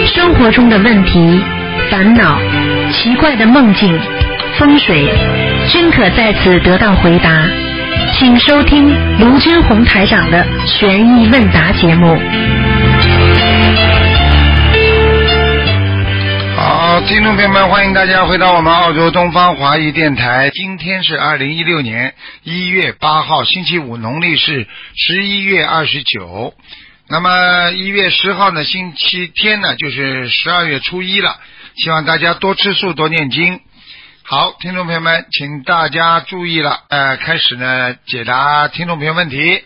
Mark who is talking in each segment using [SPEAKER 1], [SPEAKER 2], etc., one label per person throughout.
[SPEAKER 1] 生活中的问题、烦恼、奇怪的梦境、风水，均可在此得到回答。请收听卢军红台长的悬疑问答节目。
[SPEAKER 2] 好，听众朋友们，欢迎大家回到我们澳洲东方华语电台。今天是2016年1月8号，星期五，农历是11月29。那么1月10号呢，星期天呢，就是12月初一了。希望大家多吃素，多念经。好，听众朋友们，请大家注意了，开始呢解答听众朋友问题。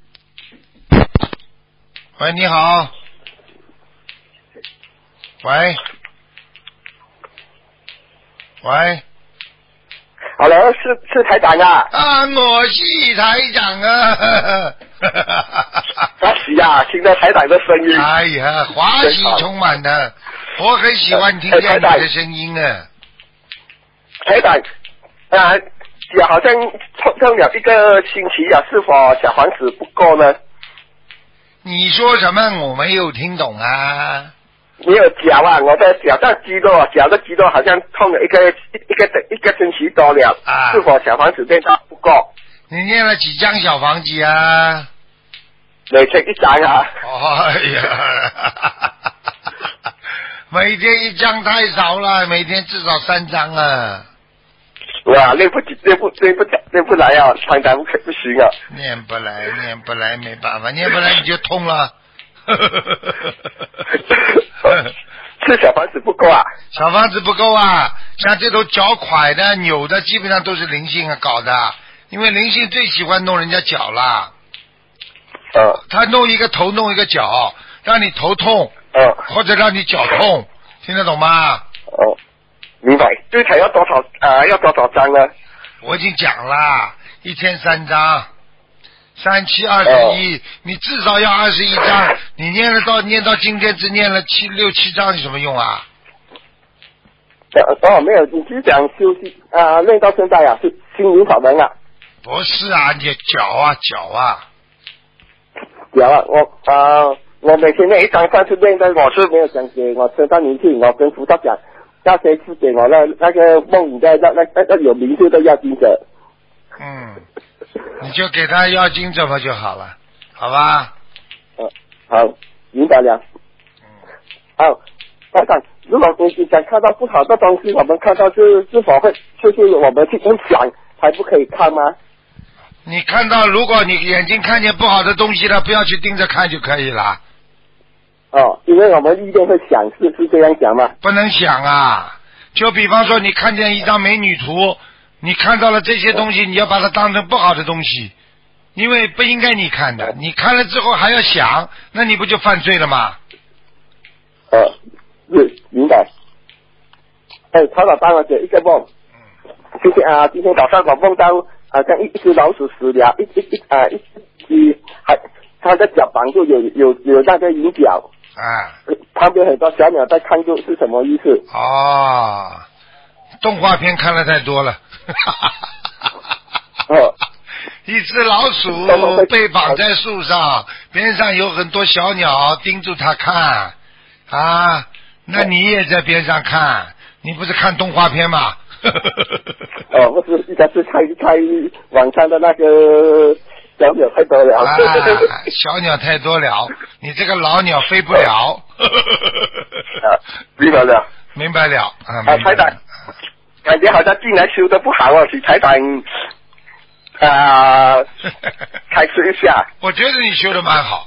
[SPEAKER 2] 喂，你好。喂。喂。
[SPEAKER 3] Hello， 是台长啊。
[SPEAKER 2] 啊，我是台长啊。
[SPEAKER 3] 是啊，听到台长的声音。
[SPEAKER 2] 哎呀，华喜充满的，我很喜欢听见你的声音啊。
[SPEAKER 3] 台长，也好像痛了一个星期啊，是否小房子不够呢？
[SPEAKER 2] 你说什么？我没有听懂啊。
[SPEAKER 3] 没有脚啊，我的脚的肌肉好像痛了一个星期多了，是否小房子念到不够？
[SPEAKER 2] 你念了几张小房子啊？
[SPEAKER 3] 每天一张啊。
[SPEAKER 2] 哎呀，每天一张太少了，每天至少3张啊。
[SPEAKER 3] 哇，念不来啊，常常不行啊。
[SPEAKER 2] 念不来，没办法，念不来你就痛了。
[SPEAKER 3] 是小房子不够啊？
[SPEAKER 2] 小房子不够啊，像这种脚拐的、扭的，基本上都是灵性啊搞的，因为灵性最喜欢弄人家脚了。他弄一个头，弄一个脚，让你头痛，或者让你脚痛，听得懂吗？
[SPEAKER 3] 明白。最少要多少张呢？
[SPEAKER 2] 我已经讲了，一天3张，3、7、21，你至少要21张。你念到今天只念了6、7张，有什么用啊？
[SPEAKER 3] 没有，你是讲休息念到现在啊，是心灵法门啊？
[SPEAKER 2] 不是啊，你脚啊，
[SPEAKER 3] 我每天念一张，上次念的我是没有讲给我身上灵性，我跟菩萨讲，要谁是给我那个梦里的那有名字的要经者。
[SPEAKER 2] 你就给他要经者嘛就好了，好吧？
[SPEAKER 3] 好，明白了。好，台长，如果你想看到不好的东西，我们看到是否会就是我们去想才不可以看吗？
[SPEAKER 2] 你看到，如果你眼睛看见不好的东西了，不要去盯着看就可以了。
[SPEAKER 3] 因为我们一定会想，是这样讲吗？
[SPEAKER 2] 不能想啊！就比方说，你看见一张美女图，你看到了这些东西，你要把它当成不好的东西，因为不应该你看的。你看了之后还要想，那你不就犯罪了吗？
[SPEAKER 3] 明白。台长帮我解一个梦。今天早上我梦到像一只老鼠死了，一只它的脚绑住有那个银角。旁边很多小鸟在看住，是什么意思？
[SPEAKER 2] 动画片看了太多了。一只老鼠被绑在树上，边上有很多小鸟盯住它看那你也在边上看，你不是看动画片吗？
[SPEAKER 3] 不是，应该是猜网上的那个小鸟太多了。
[SPEAKER 2] 小鸟太多了，你这个老鸟飞不了。
[SPEAKER 3] 明白了。
[SPEAKER 2] 明白了。
[SPEAKER 3] 台长，感觉好像进来修的不好请台长开示一下。
[SPEAKER 2] 我觉得你修的蛮好。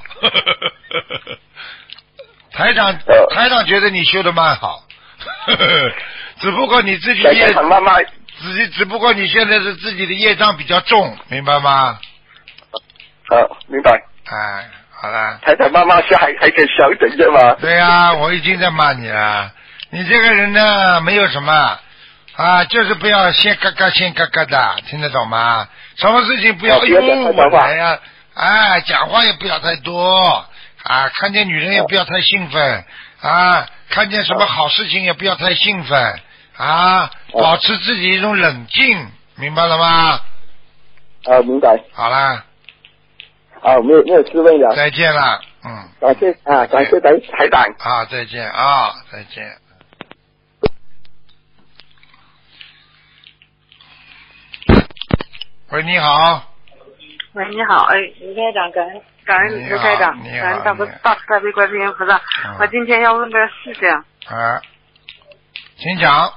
[SPEAKER 2] 台长觉得你修的蛮好。只不过你自己只不过你现在是自己的业障比较重，明白吗？
[SPEAKER 3] 明白。
[SPEAKER 2] 好了。
[SPEAKER 3] 台长慢慢修还可以小一点点吗？
[SPEAKER 2] 对啊，我已经在骂你了。你这个人呢，没有什么就是不要先嘎嘎的，听得懂吗？什么事情不要我来呀，讲话也不要太多看见女人也不要太兴奋看见什么好事情也不要太兴奋保持自己一种冷静，明白了吗？
[SPEAKER 3] 明白。
[SPEAKER 2] 好啦。
[SPEAKER 3] 没有滋味了。
[SPEAKER 2] 再见了。
[SPEAKER 3] 感谢台长。
[SPEAKER 2] 啊，再见啊，再见。喂，你好。
[SPEAKER 4] 喂，你好，哎，卢台长，感恩卢台长，感恩大慈大悲观世音菩萨。我今天要问个事情。
[SPEAKER 2] 请讲。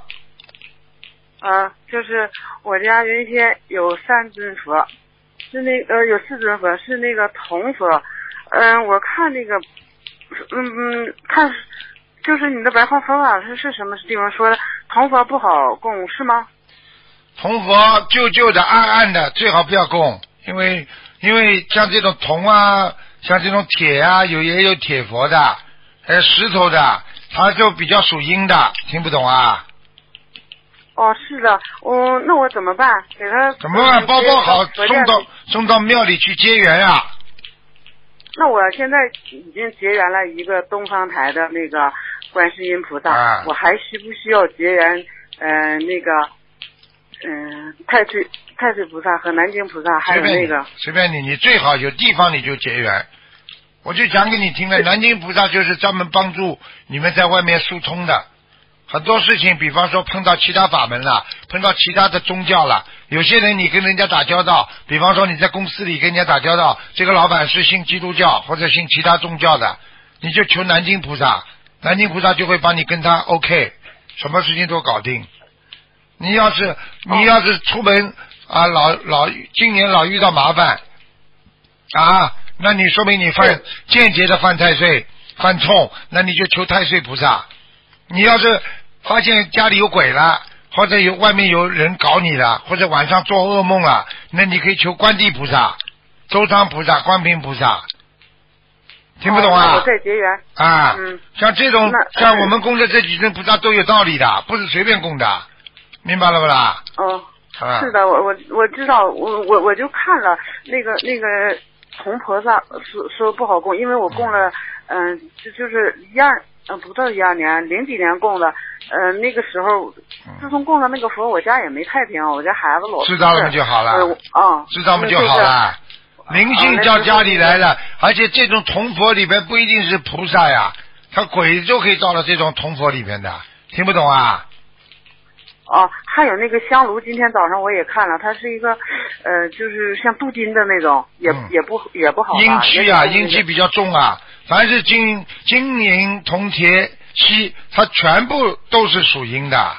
[SPEAKER 4] 就是我家原先有3尊佛，是有4尊佛，是那个铜佛。我看那个，看就是你的白话佛法是什么地方说的铜佛不好供是吗？
[SPEAKER 2] 铜佛旧的暗暗的最好不要供，因为像这种铜啊，像这种铁啊，也有铁佛的，还有石头的，它就比较属阴的，听不懂啊？
[SPEAKER 4] 哦，是的，那我怎么办？给他
[SPEAKER 2] 怎么办？包好，送到庙里去结缘啊。
[SPEAKER 4] 那我现在已经结缘了一个东方台的那个观世音菩萨，我还需不需要结缘那个太岁菩萨和南京菩萨，还有那个
[SPEAKER 2] 随便你最好有地方你就结缘。我就讲给你听了，南京菩萨就是专门帮助你们在外面疏通的。很多事情，比方说碰到其他法门了，碰到其他的宗教了，有些人你跟人家打交道，比方说你在公司里跟人家打交道，这个老板是信基督教或者信其他宗教的，你就求南京菩萨，南京菩萨就会帮你跟他 OK， 什么事情都搞定。你要是出门啊，今年老遇到麻烦啊，那你说明你间接的犯太岁犯冲，那你就求太岁菩萨。你要是发现家里有鬼了，或者外面有人搞你了，或者晚上做噩梦了，那你可以求观地菩萨、周仓菩萨、观平菩萨。听不懂啊？
[SPEAKER 4] 我再结缘
[SPEAKER 2] 啊。像这种像我们供的这几尊菩萨都有道理的，不是随便供的，明白了不啦？
[SPEAKER 4] 是的，我知道，我就看了那个铜菩萨说不好供，因为我供了就是不到12年，0几年供的，那个时候，自从供了那个佛，我家也没太平，我家孩子老
[SPEAKER 2] 知道了嘛就好了，知道嘛就好了。灵性到家里来了，而且这种铜佛里边不一定是菩萨呀，他鬼就可以到了这种铜佛里边的，听不懂啊？
[SPEAKER 4] 还有那个香炉，今天早上我也看了，它是一个就是像镀金的那种，也不好。
[SPEAKER 2] 阴气啊，阴气比较重啊。凡是金银铜铁锡，它全部都是属阴的。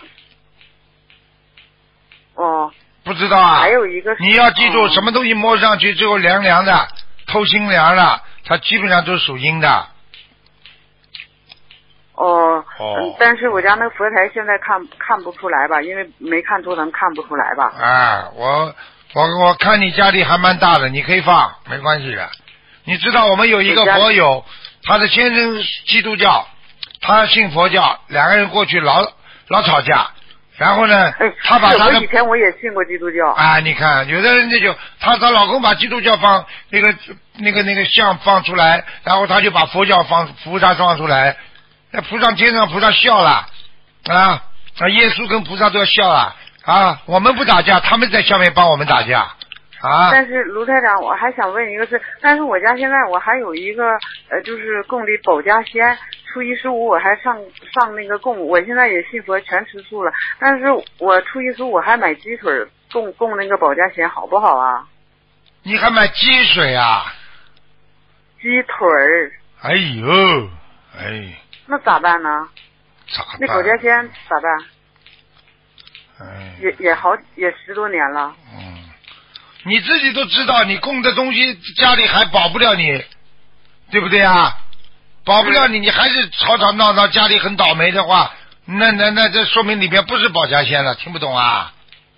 [SPEAKER 2] 不知道啊？
[SPEAKER 4] 还有一个，
[SPEAKER 2] 你要记住，什么东西摸上去之后凉凉的、透心凉了，它基本上都是属阴的。
[SPEAKER 4] 但是我家那个佛台现在看不出来吧，因为没看图腾看不出来吧。
[SPEAKER 2] 我看你家里还蛮大的，你可以放，没关系的。你知道我们有一个佛友，他的先生基督教，他信佛教，两个人过去老吵架，然后呢，他把他的
[SPEAKER 4] 以前我也信过基督教。
[SPEAKER 2] 你看有的人就她老公把基督教放那个像放出来，然后他就把佛教菩萨放出来，那天上菩萨笑了耶稣跟菩萨都要笑了我们不打架，他们在下面帮我们打架。
[SPEAKER 4] 但是卢台长，我还想问一个事，但是我家现在我还有一个就是供的保家仙，初一十五我还上那个供，我现在也信佛全吃素了，但是我初一十五我还买鸡腿供那个保家仙，好不好啊？
[SPEAKER 2] 你还买鸡水啊？
[SPEAKER 4] 鸡腿儿。
[SPEAKER 2] 哎呦，
[SPEAKER 4] 那咋办呢？那保家仙咋办？也10多年了。
[SPEAKER 2] 你自己都知道，你供的东西家里还保不了你，对不对啊？保不了你，你还是吵吵闹闹，家里很倒霉的话，那这说明里边不是保家仙了，听不懂啊？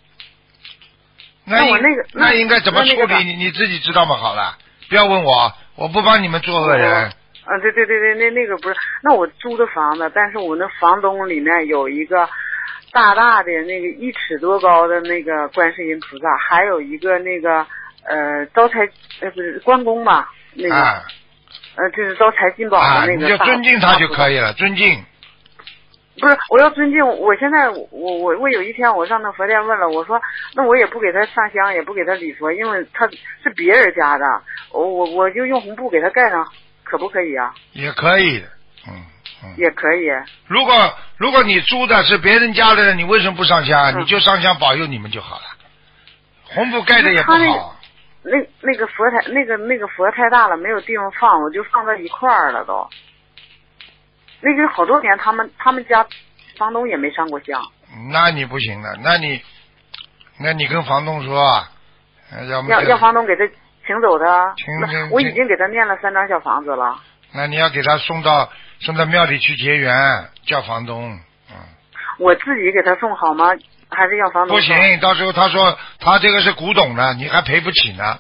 [SPEAKER 2] 那应该怎么处理？你自己知道吗？好了，不要问我不帮你们做恶人。
[SPEAKER 4] 对，那个不是，那我租的房子，但是我那房东里面有一个大的那个1尺多高的那个观世音菩萨，还有一个那个招财不是关公吧，那个就是招财进宝的那个。
[SPEAKER 2] 你就尊敬他就可以了，尊敬。
[SPEAKER 4] 不是，我要尊敬。我现在我有一天我上那佛殿问了，我说那我也不给他上香，也不给他礼佛，因为他是别人家的，我就用红布给他盖上， 可不可以啊？
[SPEAKER 2] 也可以，
[SPEAKER 4] 也可以。
[SPEAKER 2] 如果你租的是别人家的，你为什么不上香？你就上香保佑你们就好了。红布盖的也不好。
[SPEAKER 4] 那个佛台，那个佛太大了，没有地方放，我就放在一块儿了都。那个好多年，他们家房东也没上过香。
[SPEAKER 2] 那你不行了，那你跟房东说啊，
[SPEAKER 4] 要房东给他请走的。我已经给他念了3张小房子了。
[SPEAKER 2] 那你要给他送到庙里去结缘，叫房东。
[SPEAKER 4] 我自己给他送好吗？还是要房东？
[SPEAKER 2] 不行，到时候他说他这个是古董的，你还赔不起呢。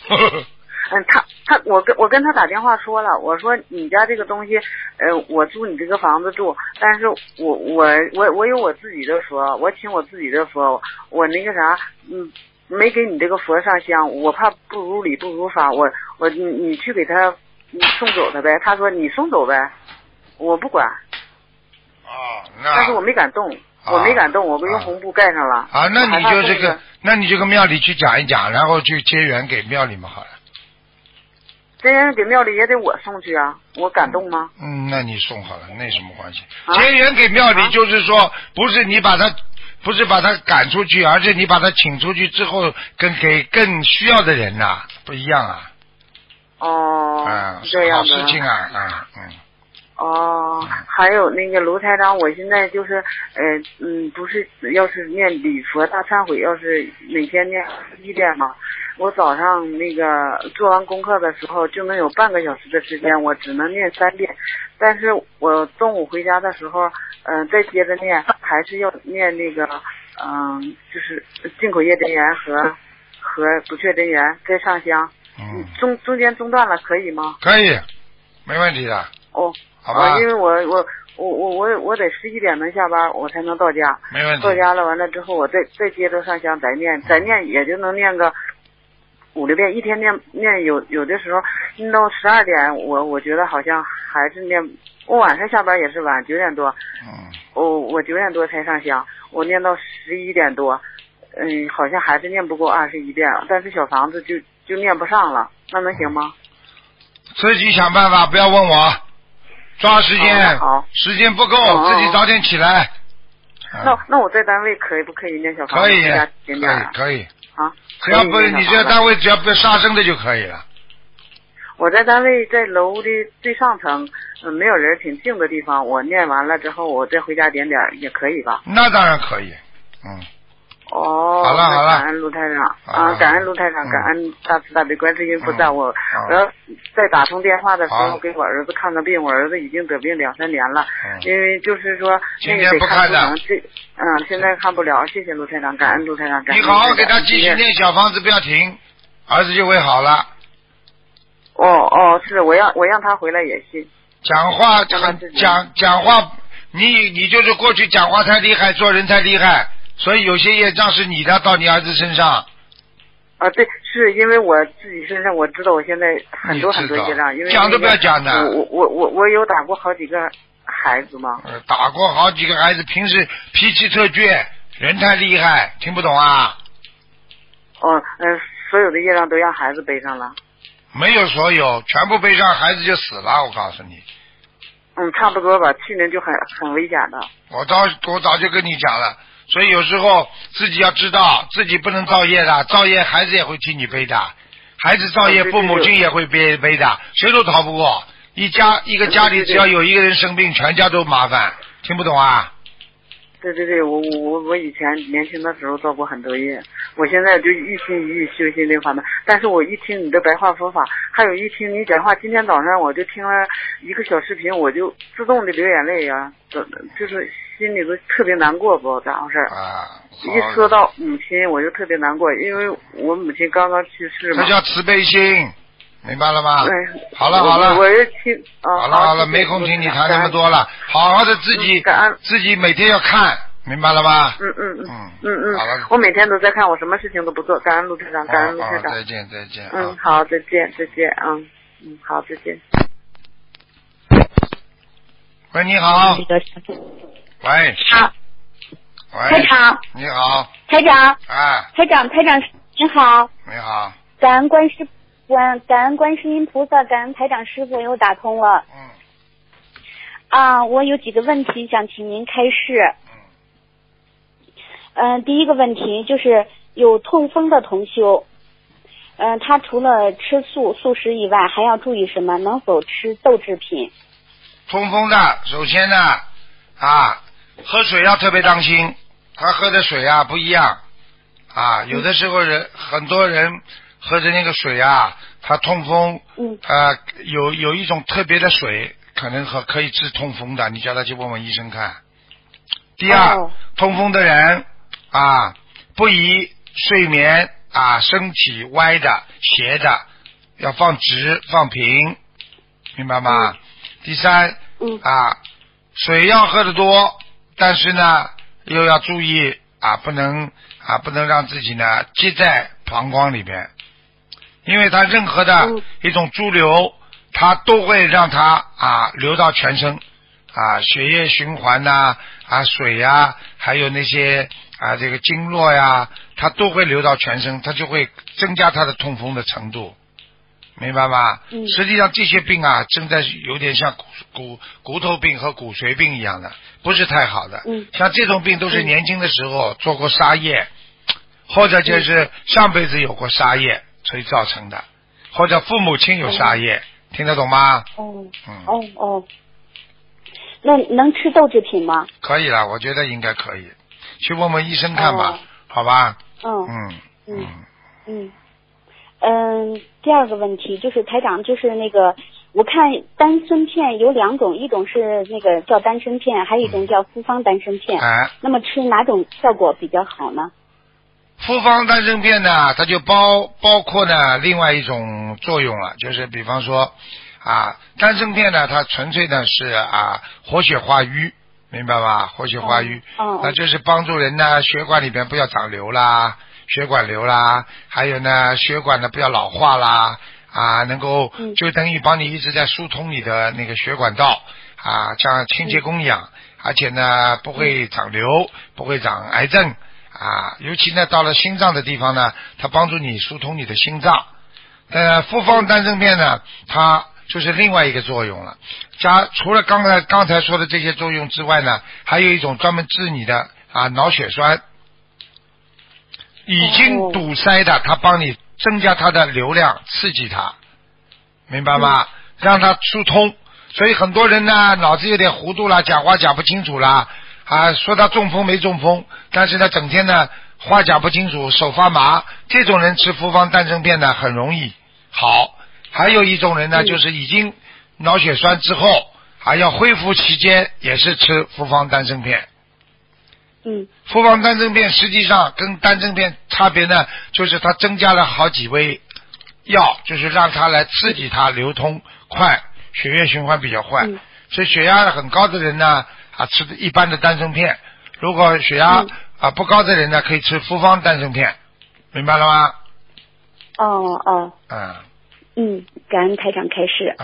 [SPEAKER 4] 我跟他打电话说了，我说你家这个东西，我租你这个房子住，但是我有我自己的佛，我请我自己的佛，我那个啥，没给你这个佛上香，我怕不如理不如法，你去给他送走他呗。他说你送走呗，我不管。但是我没敢动。我没敢动，我用红布盖上了。
[SPEAKER 2] 那你就跟庙里去讲一讲，然后去结缘给庙里嘛好了。
[SPEAKER 4] 结缘给庙里也得我送去啊，我敢动吗？
[SPEAKER 2] 那你送好了，那什么关系？结缘给庙里就是说，不是把他赶出去，而是你把他请出去之后，给更需要的人呐，不一样啊。
[SPEAKER 4] 这样的。
[SPEAKER 2] 好事情啊，
[SPEAKER 4] 还有那个卢台长，我现在就是不是要是念礼佛大忏悔，要是每天念1遍嘛，我早上那个做完功课的时候就能有半个小时的时间，我只能念3遍，但是我中午回家的时候再接着念，还是要念那个就是进口业真言和不确真言再上香。中间中断了可以吗？
[SPEAKER 2] 可以，没问题的。好吧，
[SPEAKER 4] 因为我得11点能下班，我才能到家。
[SPEAKER 2] 没问题。
[SPEAKER 4] 到家了完了之后，我再接着上香再念也就能念个5、6遍，一天念有的时候念到12点，我觉得好像还是念。我晚上下班也是晚，9点多。我9点多才上香，我念到11点多，好像还是念不够21遍，但是小房子就念不上了，那能行吗？
[SPEAKER 2] 自己想办法，不要问我。抓时间，时间不够，自己早点起来。
[SPEAKER 4] 那我在单位可不可以念小房子？
[SPEAKER 2] 可以。
[SPEAKER 4] 只要不
[SPEAKER 2] 你这单位只要不杀生的就可以了。
[SPEAKER 4] 我在单位在楼的最上层，没有人挺静的地方，我念完了之后，我再回家点点也可以吧？
[SPEAKER 2] 那当然可以。好了，
[SPEAKER 4] 感恩卢台长感恩卢台长，感恩大慈大悲观世音菩萨。我要在打通电话的时候给我儿子看个病，我儿子已经得病2、3年了，因为就是说那个得看不成，现在看不了。谢谢卢台长，感恩卢台长。
[SPEAKER 2] 你好好给他继续念小房子，不要停，儿子就会好了。
[SPEAKER 4] 是我让他回来也信。
[SPEAKER 2] 讲话，你就是过去讲话太厉害，做人太厉害。所以有些业障是你的，到你儿子身上。
[SPEAKER 4] 对，是因为我自己身上我知道，我现在很多业障，因为
[SPEAKER 2] 讲都不要讲的。
[SPEAKER 4] 我有打过好几个孩子吗？
[SPEAKER 2] 打过好几个孩子，平时脾气特倔，人太厉害，听不懂啊？
[SPEAKER 4] 所有的业障都让孩子背上了。
[SPEAKER 2] 没有所有，全部背上，孩子就死了。我告诉你。
[SPEAKER 4] 差不多吧，去年就很危险的。
[SPEAKER 2] 我早就跟你讲了。所以有时候自己要知道，自己不能造业的，造业孩子也会替你背的，孩子造业父母亲也会背的，谁都逃不过。一个家里只要有一个人生病，全家都麻烦，听不懂啊？
[SPEAKER 4] 对，我以前年轻的时候造过很多业，我现在就一心一意修心灵法门。但是我一听你的白话佛法，还有一听你讲话，今天早上我就听了一个小视频，我就自动的流眼泪呀，就是心里都特别难过，不知道咋回事。一说到母亲，我就特别难过，因为我母亲刚刚去世嘛。
[SPEAKER 2] 这叫慈悲心，明白了吗？好了，
[SPEAKER 4] 我也听
[SPEAKER 2] 好了，没空听你谈那么多了，好好的自己每天要看，明白了吗？
[SPEAKER 4] 好了，我每天都在看，我什么事情都不做，感恩卢台长，感恩卢台长。
[SPEAKER 2] 再见。
[SPEAKER 4] 好，再见。好，再见。
[SPEAKER 2] 喂，你好。喂。
[SPEAKER 5] 好。
[SPEAKER 2] 喂。
[SPEAKER 5] 台长。
[SPEAKER 2] 你好。
[SPEAKER 5] 台长。
[SPEAKER 2] 哎。
[SPEAKER 5] 台长，你好。
[SPEAKER 2] 你好。
[SPEAKER 5] 感恩观世感恩观世音菩萨，感恩台长师傅，又打通了。我有几个问题想请您开示。第一个问题就是有痛风的同修，他除了吃素食以外，还要注意什么？能否吃豆制品？
[SPEAKER 2] 痛风的，首先呢，喝水要特别当心，他喝的水不一样有的时候很多人喝的那个水他痛风，有一种特别的水，可能可以治痛风的，你叫他去问问医生看。第二，痛风的人不宜睡眠身体歪的斜的，要放直放平，明白吗？第三，水要喝得多，但是呢又要注意不能让自己呢积在膀胱里边，因为它任何的一种潴留，它都会让它流到全身血液循环水还有那些这个经络它都会流到全身，它就会增加它的痛风的程度，明白吗？实际上这些病正在有点像骨头病和骨髓病一样的，不是太好的。像这种病都是年轻的时候做过杀业，或者就是上辈子有过杀业所以造成的，或者父母亲有杀业，听得懂吗？
[SPEAKER 5] 那能吃豆制品吗？
[SPEAKER 2] 可以了，我觉得应该可以，去问问医生看吧，好吧？
[SPEAKER 5] 第二个问题就是台长，就是那个我看丹参片有两种，一种是那个叫丹参片，还有一种叫复方丹参片。那么吃哪种效果比较好呢？
[SPEAKER 2] 复方丹参片呢，它就包括呢另外一种作用了，就是比方说丹参片呢，它纯粹的是活血化瘀，明白吗？活血化瘀，那就是帮助人呢血管里边不要长瘤啦，血管瘤啦，还有呢血管呢不要老化啦能够就等于帮你一直在疏通你的那个血管道像清洁工一样，而且呢不会长瘤，不会长癌症尤其呢到了心脏的地方呢，它帮助你疏通你的心脏。复方丹参片呢，它就是另外一个作用了。除了刚才说的这些作用之外呢，还有一种专门治你的脑血栓，已经堵塞的，它帮你增加它的流量，刺激它，明白吗？让它疏通。所以很多人呢脑子有点糊涂了，讲话讲不清楚了说他中风没中风，但是呢整天呢话讲不清楚，手发麻，这种人吃复方丹参片呢很容易好。还有一种人呢就是已经脑血栓之后还要恢复期间也是吃复方丹参片。复方丹参片实际上跟丹参片差别呢，就是它增加了好几味药，就是让它来刺激它流通快，血液循环比较快。所以血压很高的人呢吃一般的丹参片，如果血压不高的人呢可以吃复方丹参片，明白了吗？
[SPEAKER 5] 感恩台长开示。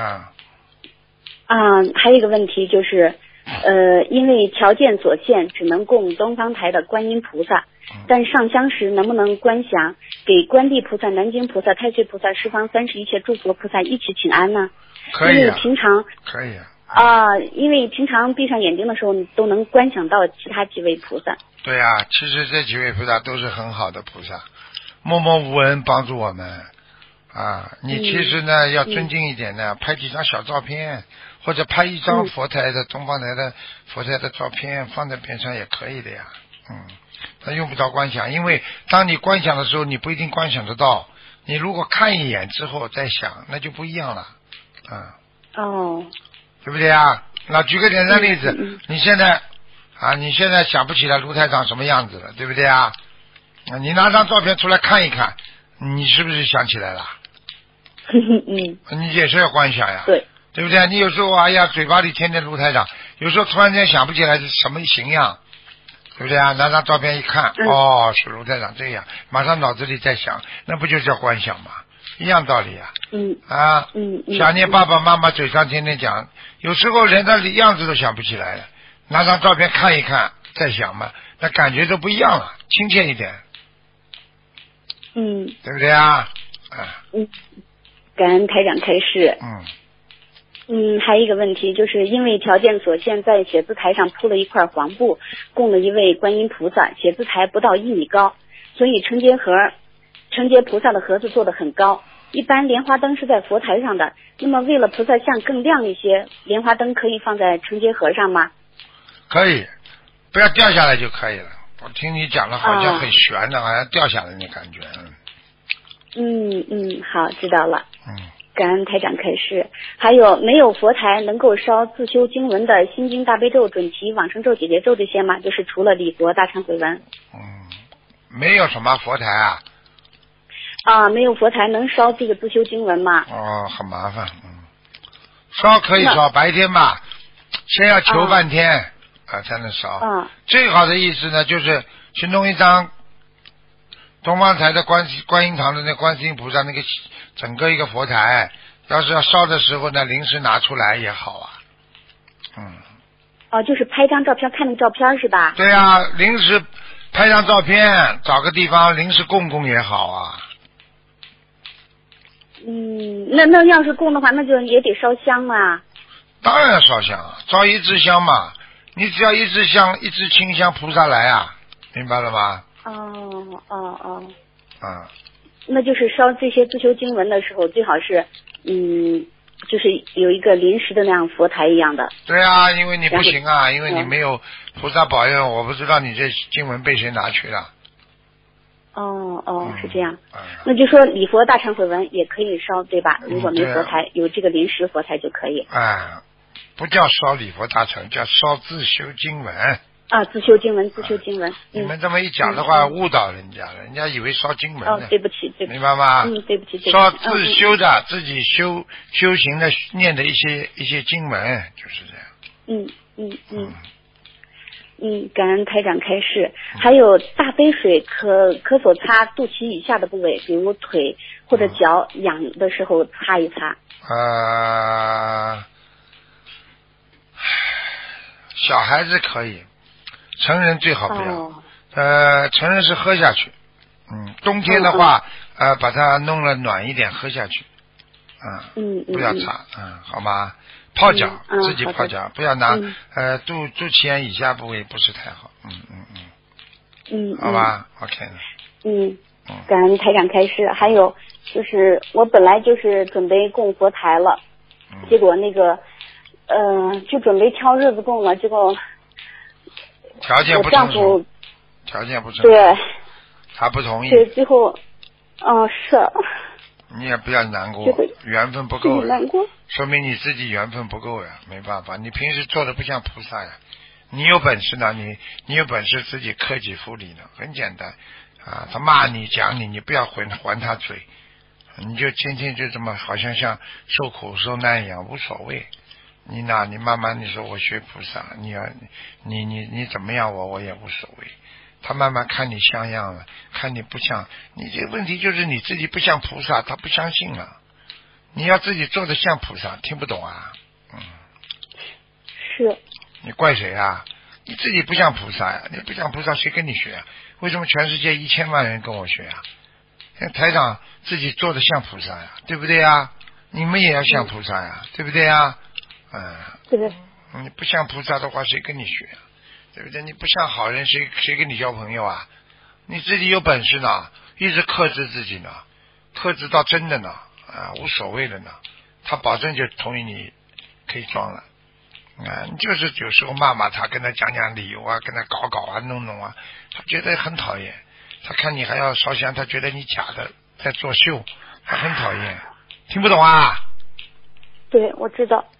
[SPEAKER 5] 还有一个问题就是，因为条件所限，只能供东方台的观音菩萨，但上香时能不能观想给观地菩萨、南京菩萨、太岁菩萨、十方三世一切诸佛菩萨一起请安呢？
[SPEAKER 2] 可以
[SPEAKER 5] 因为平常
[SPEAKER 2] 可以
[SPEAKER 5] 因为平常闭上眼睛的时候，你都能观想到其他几位菩萨。
[SPEAKER 2] 对其实这几位菩萨都是很好的菩萨，默默无闻帮助我们你其实呢要尊敬一点呢，拍几张小照片，或者拍一张佛台的东方台的佛台的照片放在边上也可以的呀。他用不着观想，因为当你观想的时候你不一定观想得到，你如果看一眼之后再想那就不一样了对不对那举个简单例子，你现在想不起来卢台长什么样子了，对不对你拿张照片出来看一看，你是不是想起来了？你也是要观想呀，对不对？你有时候嘴巴里天天卢台长，有时候突然间想不起来是什么形样，对不对拿张照片一看，是卢台长这样，马上脑子里在想，那不就叫观想吗？一样道理想念爸爸妈妈嘴上天天讲，有时候连他的样子都想不起来了，拿张照片看一看再想嘛，那感觉都不一样了，亲切一点。对不对
[SPEAKER 5] 感恩台长开示。还有一个问题，就是因为条件所限，在写字台上铺了一块黄布，供了一位观音菩萨，写字台不到1米高，所以承接菩萨的盒子做得很高。一般莲花灯是在佛台上的，那么为了菩萨像更亮一些，莲花灯可以放在承接盒上吗？
[SPEAKER 2] 可以，不要掉下来就可以了。我听你讲的好像很悬的，好像掉下来的感觉。
[SPEAKER 5] 好，知道了。感恩台长开示。还有没有佛台能够烧自修经文的心经、大悲咒、准提、往生咒、解结咒这些吗？就是除了礼佛、大忏悔文。
[SPEAKER 2] 没有什么佛台啊。
[SPEAKER 5] 没有佛台能烧这个自修经文吗？
[SPEAKER 2] 很麻烦。烧可以烧，白天吧，先要求半天才能烧。最好的意思呢，就是去弄一张东方台的观音堂的那观世音菩萨那个整个一个佛台，要是要烧的时候呢，临时拿出来也好啊。
[SPEAKER 5] 就是拍张照片，看那个照片是吧？
[SPEAKER 2] 对啊，临时拍张照片，找个地方临时供也好啊。
[SPEAKER 5] 那要是供的话，那就也得烧香嘛。
[SPEAKER 2] 当然要烧香，烧一支香嘛。你只要一支香，一支清香，菩萨来啊，明白了吗？
[SPEAKER 5] 那就是烧这些自修经文的时候，最好是就是有一个临时的那样佛台一样的。
[SPEAKER 2] 对啊，因为你不行啊，因为你没有菩萨保佑，我不知道你这经文被谁拿去了。
[SPEAKER 5] 是这样。那就说礼佛大忏悔文也可以烧，对吧？如果没佛台，有这个临时佛台就可以。
[SPEAKER 2] 不叫烧礼佛大忏，叫烧自修经文。
[SPEAKER 5] 自修经文，自修经文。
[SPEAKER 2] 你们这么一讲的话，误导人家了，人家以为烧经文呢。
[SPEAKER 5] 对不起，
[SPEAKER 2] 明白吗？
[SPEAKER 5] 对不起。
[SPEAKER 2] 烧自修的，自己修行的念的一些经文，就是这样。
[SPEAKER 5] 感恩台长开示。还有大杯水可否擦肚脐以下的部位，比如腿或者脚痒的时候擦一擦。
[SPEAKER 2] 小孩子可以，成人最好不要。成人是喝下去。冬天的话，把它弄了暖一点喝下去。不要擦。好吗？泡脚，自己泡脚，不要拿肚脐眼以下部位不是太好。好吧 ，OK 了。
[SPEAKER 5] 感恩台长开示。还有就是我本来就是准备供佛台了，结果那个就准备挑日子供了，结果
[SPEAKER 2] 条件不成熟，
[SPEAKER 5] 对，
[SPEAKER 2] 他不同意。
[SPEAKER 5] 对，最后是。
[SPEAKER 2] 你也不要难过，缘分不够呀，说明你自己缘分不够呀，没办法，你平时做的不像菩萨呀。你有本事呢，你有本事自己克己复礼呢，很简单他骂你讲你，你不要还他嘴，你就天天就这么好像受苦受难一样，无所谓。你慢慢你说我学菩萨，你怎么样我也无所谓。他慢慢看你像样了，看你不像，你这个问题就是你自己不像菩萨，他不相信了。你要自己做的像菩萨，听不懂啊？
[SPEAKER 5] 是。
[SPEAKER 2] 你怪谁啊？你自己不像菩萨呀，你不像菩萨谁跟你学啊？为什么全世界1000万人跟我学啊？台长自己做的像菩萨呀，对不对呀？你们也要像菩萨呀，对不对呀？
[SPEAKER 5] 对。
[SPEAKER 2] 你不像菩萨的话，谁跟你学啊？对不对？你不像好人，谁跟你交朋友啊？你自己有本事呢，一直克制自己呢，克制到真的呢，无所谓的呢，他保证就同意你可以装了。你就是有时候骂他，跟他讲理由啊，跟他搞啊，弄啊，他觉得很讨厌。他看你还要烧香，他觉得你假的在作秀，他很讨厌。听不懂啊？
[SPEAKER 5] 对，我知道。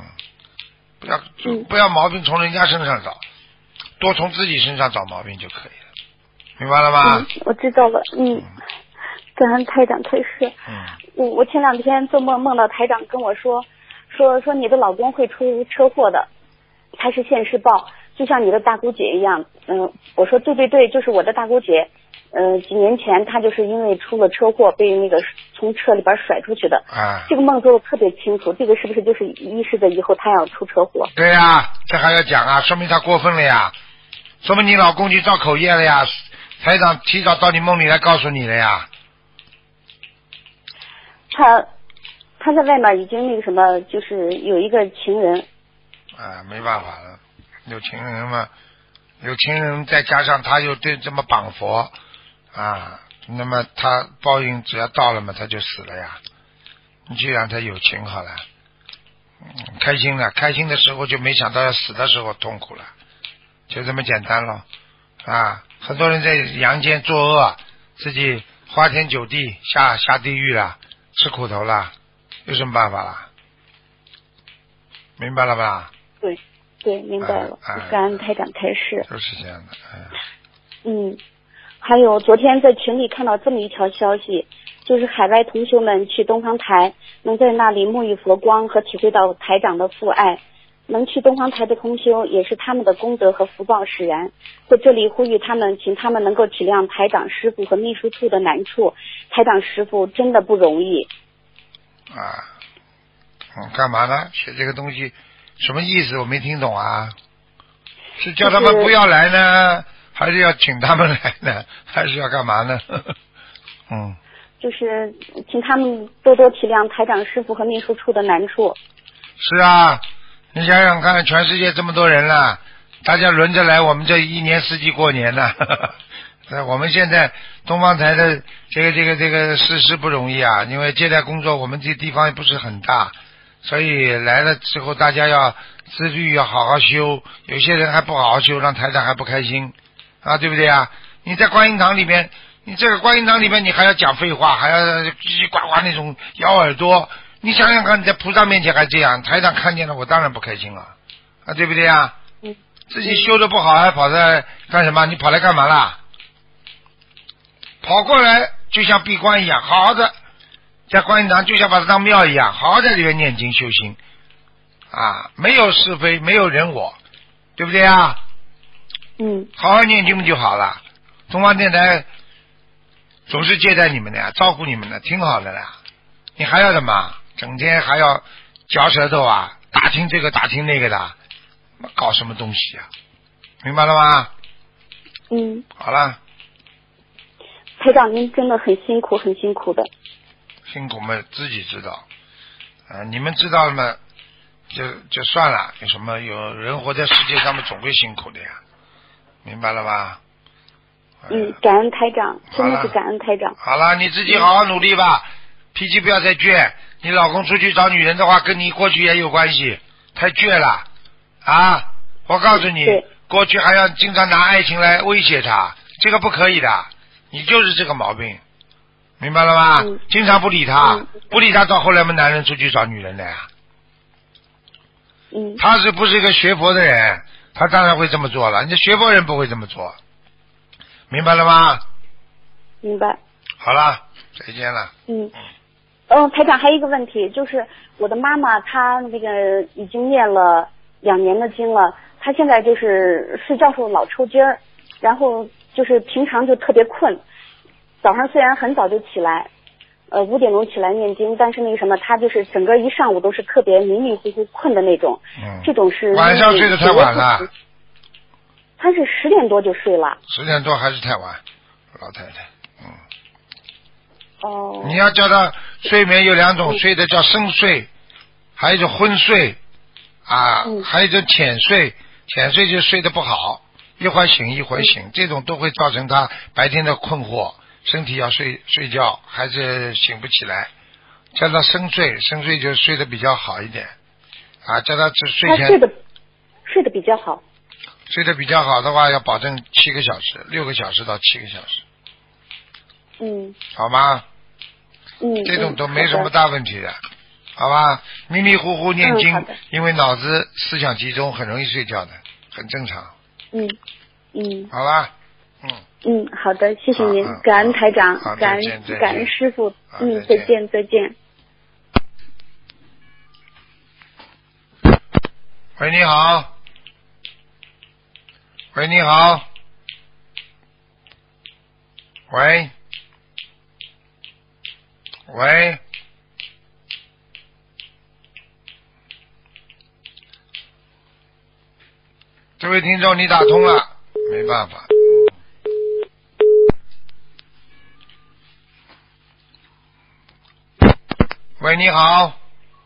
[SPEAKER 2] 不要毛病从人家身上找。多从自己身上找毛病就可以了，明白了吗？
[SPEAKER 5] 我知道了。感恩台长开示。我前2天做梦到台长跟我说你的老公会出车祸的，他是现世报，就像你的大姑姐一样。我说对，就是我的大姑姐。几年前他就是因为出了车祸，被那个从车里边甩出去的。这个梦做的特别清楚，这个是不是就是预示着以后他要出车祸？
[SPEAKER 2] 对呀，这还要讲啊，说明他过分了呀，说明你老公去造口业了呀，台长提早到你梦里来告诉你了呀。
[SPEAKER 5] 他在外面已经那个什么，就是有一个情人。
[SPEAKER 2] 没办法了，有情人嘛，有情人再加上他又对这么绑佛那么他报应只要到了嘛，他就死了呀。你就让他有情好了，开心了，开心的时候就没想到要死的时候痛苦了，就这么简单了很多人在阳间作恶，自己花天酒地，下地狱了，吃苦头了，有什么办法了？明白了吧？
[SPEAKER 5] 对，明白了。感恩台长开示。
[SPEAKER 2] 就是这样的。
[SPEAKER 5] 还有昨天在群里看到这么一条消息，就是海外同修们去东方台，能在那里沐浴佛光和体会到台长的父爱。能去东方台的同修也是他们的功德和福报使然。在这里呼吁他们，请他们能够体谅台长师父和秘书处的难处，台长师父真的不容易。
[SPEAKER 2] 干嘛呢？写这个东西什么意思？我没听懂啊。是叫他们不要来呢，还是要请他们来呢？还是要干嘛呢？
[SPEAKER 5] 就是请他们多多体谅台长师父和秘书处的难处。
[SPEAKER 2] 是啊，你想想看，全世界这么多人了，大家轮着来，我们这一年四季过年呢。我们现在东方台的这个事不容易啊，因为接待工作我们这地方也不是很大，所以来了之后大家要自律，要好好修。有些人还不好好修，让台长还不开心对不对啊？你在观音堂里面，你这个观音堂里面你还要讲废话，还要叽叽呱呱那种咬耳朵，你想想看，你在菩萨面前还这样，台长看见了我当然不开心了对不对啊？自己修的不好还跑来干什么？你跑来干嘛啦？跑过来就像闭关一样，好好的在观音堂就像把它当庙一样，好好在里面念经修心没有是非，没有人我，对不对啊？好好念经就好了。东方电台总是接待你们的呀，照顾你们的，挺好的啦。你还要什么？整天还要嚼舌头打听这个打听那个的，搞什么东西明白了吗？好了。
[SPEAKER 5] 台长您真的很辛苦很辛苦的。
[SPEAKER 2] 辛苦嘛自己知道你们知道了嘛就算了，有什么？有人活在世界上面总会辛苦的呀，明白了吧？
[SPEAKER 5] 感恩台长，真的是感恩台长。
[SPEAKER 2] 好了，你自己好好努力吧，脾气不要再倔。你老公出去找女人的话，跟你过去也有关系，太倔了我告诉你，过去还要经常拿爱情来威胁他，这个不可以的，你就是这个毛病，明白了吗？经常不理他，不理他，到后来嘛，男人出去找女人的呀。他是不是一个学佛的人？他当然会这么做了，你这学佛人不会这么做，明白了吗？
[SPEAKER 5] 明白。
[SPEAKER 2] 好了，再见了。
[SPEAKER 5] 台长还有一个问题，就是我的妈妈她那个已经念了2年的经了，她现在就是睡觉时候老抽筋儿，然后就是平常就特别困，早上虽然很早就起来，5点钟起来念经，但是那个什么，她就是整个一上午都是特别迷迷糊糊困的那种。这种是
[SPEAKER 2] 晚上睡得太晚了。
[SPEAKER 5] 她是10点多就睡了。
[SPEAKER 2] 10点多还是太晚，老太太。你要叫她睡眠有2种，睡的叫深睡，还有一种昏睡还有一种浅睡。浅睡就睡得不好，一会儿醒一会儿醒，这种都会造成她白天的困惑，身体要睡觉还是醒不起来。叫她深睡，深睡就睡得比较好一点叫她睡前
[SPEAKER 5] 睡得比较好。
[SPEAKER 2] 睡得比较好的话，要保证7个小时，6个小时到7个小时。好吗？这种都没什么大问题的，好吧？迷迷糊糊念经，因为脑子思想集中，很容易睡觉的，很正常。好吧。
[SPEAKER 5] 好的，谢谢您，感恩台长，感恩师父。再见再见。
[SPEAKER 2] 喂，你好。喂，你好。喂。喂，这位听众，你打通了，没办法。喂。 喂，你好。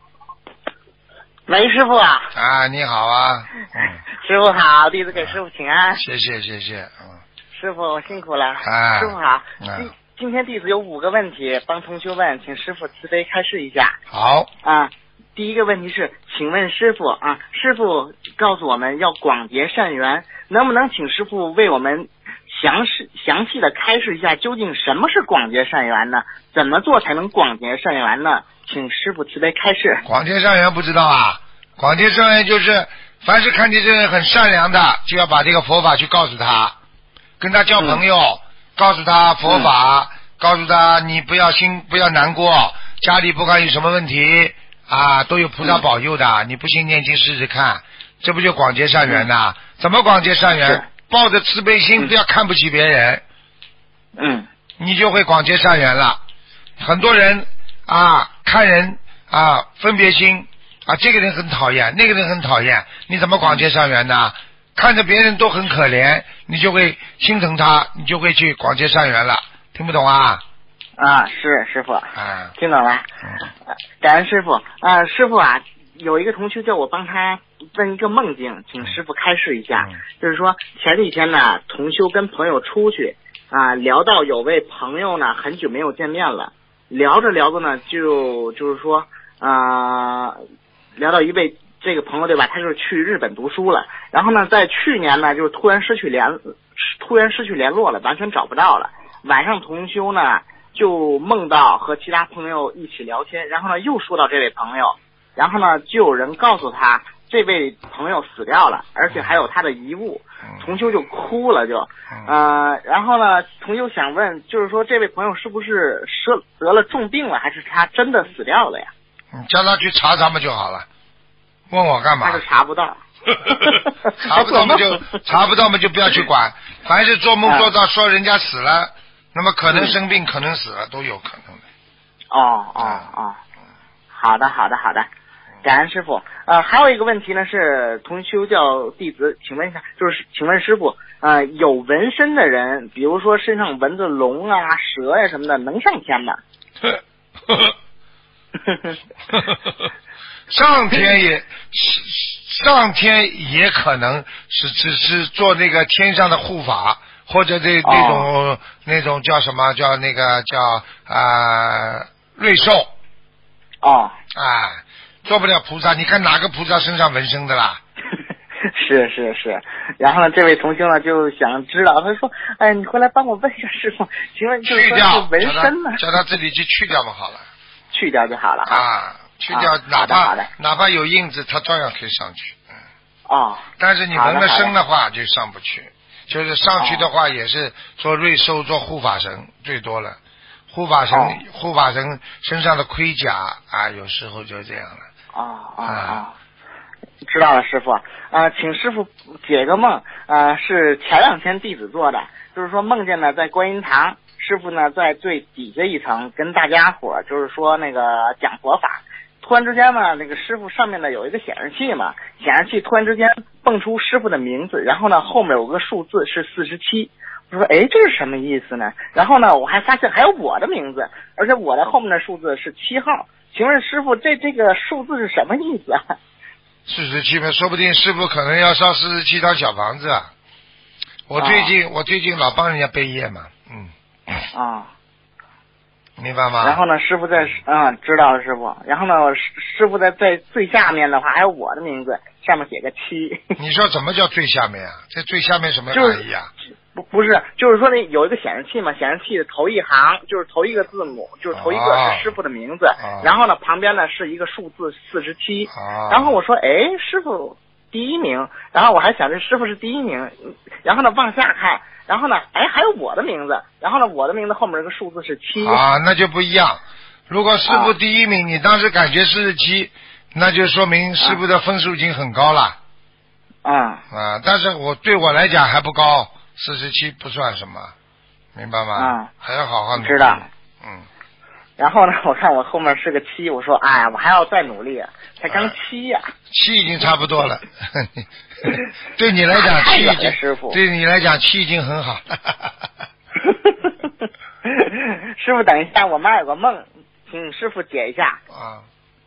[SPEAKER 6] 喂，师傅啊！
[SPEAKER 2] 啊，你好啊。
[SPEAKER 6] 师傅好，弟子给师傅请安。
[SPEAKER 2] 谢谢谢谢。
[SPEAKER 6] 师傅辛苦了。
[SPEAKER 2] 啊。
[SPEAKER 6] 师傅好。今天弟子有5个问题帮同学问，请师傅慈悲开示一下。
[SPEAKER 2] 好。
[SPEAKER 6] 第一个问题是，请问师傅啊，师傅告诉我们要广结善缘，能不能请师傅为我们详细的开示一下，究竟什么是广结善缘呢？怎么做才能广结善缘呢？请师傅慈悲开示。
[SPEAKER 2] 广结善缘不知道啊？广结善缘就是凡是看见这个人很善良的，就要把这个佛法去告诉他，跟他交朋友，告诉他佛法，告诉他你不要难过，家里不管有什么问题都有菩萨保佑的，你不信念经试试看，这不就广结善缘呐？怎么广结善缘？抱着慈悲心，不要看不起别人，你就会广结善缘了。很多人看人分别心这个人很讨厌，那个人很讨厌，你怎么广结善缘呢？看着别人都很可怜，你就会心疼他，你就会去广结善缘了。听不懂啊？
[SPEAKER 6] 是师傅。听懂了。感恩师傅。师傅有一个同学叫我帮他问一个梦境，请师傅开示一下。就是说前几天呢，同修跟朋友出去聊到有位朋友呢很久没有见面了，聊着聊着呢就是说聊到一位这个朋友对吧，他就是去日本读书了，然后呢在去年呢就是突然失去联络了，完全找不到了。晚上同修呢就梦到和其他朋友一起聊天，然后呢又说到这位朋友，然后呢就有人告诉他这位朋友死掉了，而且还有他的遗物，同修就哭了然后呢同修想问，就是说这位朋友是不是得了重病了，还是他真的死掉了呀？
[SPEAKER 2] 你叫他去查咱们就好了，问我干嘛？
[SPEAKER 6] 他是查不到。
[SPEAKER 2] 查不到嘛就不要去管，凡是做梦做到说人家死了，那么可能生病可能死了都有可能的。
[SPEAKER 6] 好的，感恩师傅。还有一个问题呢，是同修叫弟子，请问一下，请问师傅，有纹身的人，比如说身上纹着龙蛇呀什么的，能上天吗？
[SPEAKER 2] 上天也可能只是做那个天上的护法，或者那种叫什么，叫那个叫瑞兽。做不了菩萨，你看哪个菩萨身上纹身的啦？
[SPEAKER 6] 是。然后呢，这位同修呢就想知道，他说：“你回来帮我问一下师傅，请问就是说是纹身呢？
[SPEAKER 2] 叫他自己去去掉嘛，好了。
[SPEAKER 6] 去掉就好了
[SPEAKER 2] 去掉，哪怕有印子，他照样可以上去。但是你纹了身的话就上不去，就是上去的话也是做瑞兽、做护法神最多了。护法神身上的盔甲有时候就这样了。
[SPEAKER 6] 知道了，师傅。请师傅解个梦。是前2天弟子做的，就是说梦见呢在观音堂，师傅呢在最底下一层跟大家伙就是说那个讲佛法。突然之间呢，那个师傅上面呢有一个显示器嘛，显示器突然之间蹦出师傅的名字，然后呢后面有个数字是47。我说这是什么意思呢？然后呢我还发现还有我的名字，而且我的后面的数字是7号。请问师傅这个数字是什么意思
[SPEAKER 2] ？47嘛，说不定师傅可能要烧47套小房子我最近老帮人家背业嘛。明白吗？
[SPEAKER 6] 然后呢，师傅在知道了师傅。然后呢，师傅在最下面的话还有我的名字，上面写个7。
[SPEAKER 2] 你说怎么叫最下面在最下面什么含义
[SPEAKER 6] 不是，就是说有一个显示器嘛，显示器的头一行就是头一个字母，就是头一个是师傅的名字，然后呢旁边呢是一个数字47。然后我说师傅第1名，然后我还想这师傅是第1名，然后呢往下看，然后呢还有我的名字，然后呢我的名字后面这个数字是7。
[SPEAKER 2] 那就不一样。如果师傅第1名，你当时感觉47，那就说明师傅的分数已经很高了。但是对我来讲还不高，47不算什么，明白吗？还要好好努力。
[SPEAKER 6] 知道。然后呢，我看我后面是个7，我说我还要再努力，才刚7呀。
[SPEAKER 2] 7已经差不多了。对你来讲7已经，对你来讲7已经很好。
[SPEAKER 6] 师傅，等一下，我妈有个梦， 请师傅解一下。
[SPEAKER 2] 啊，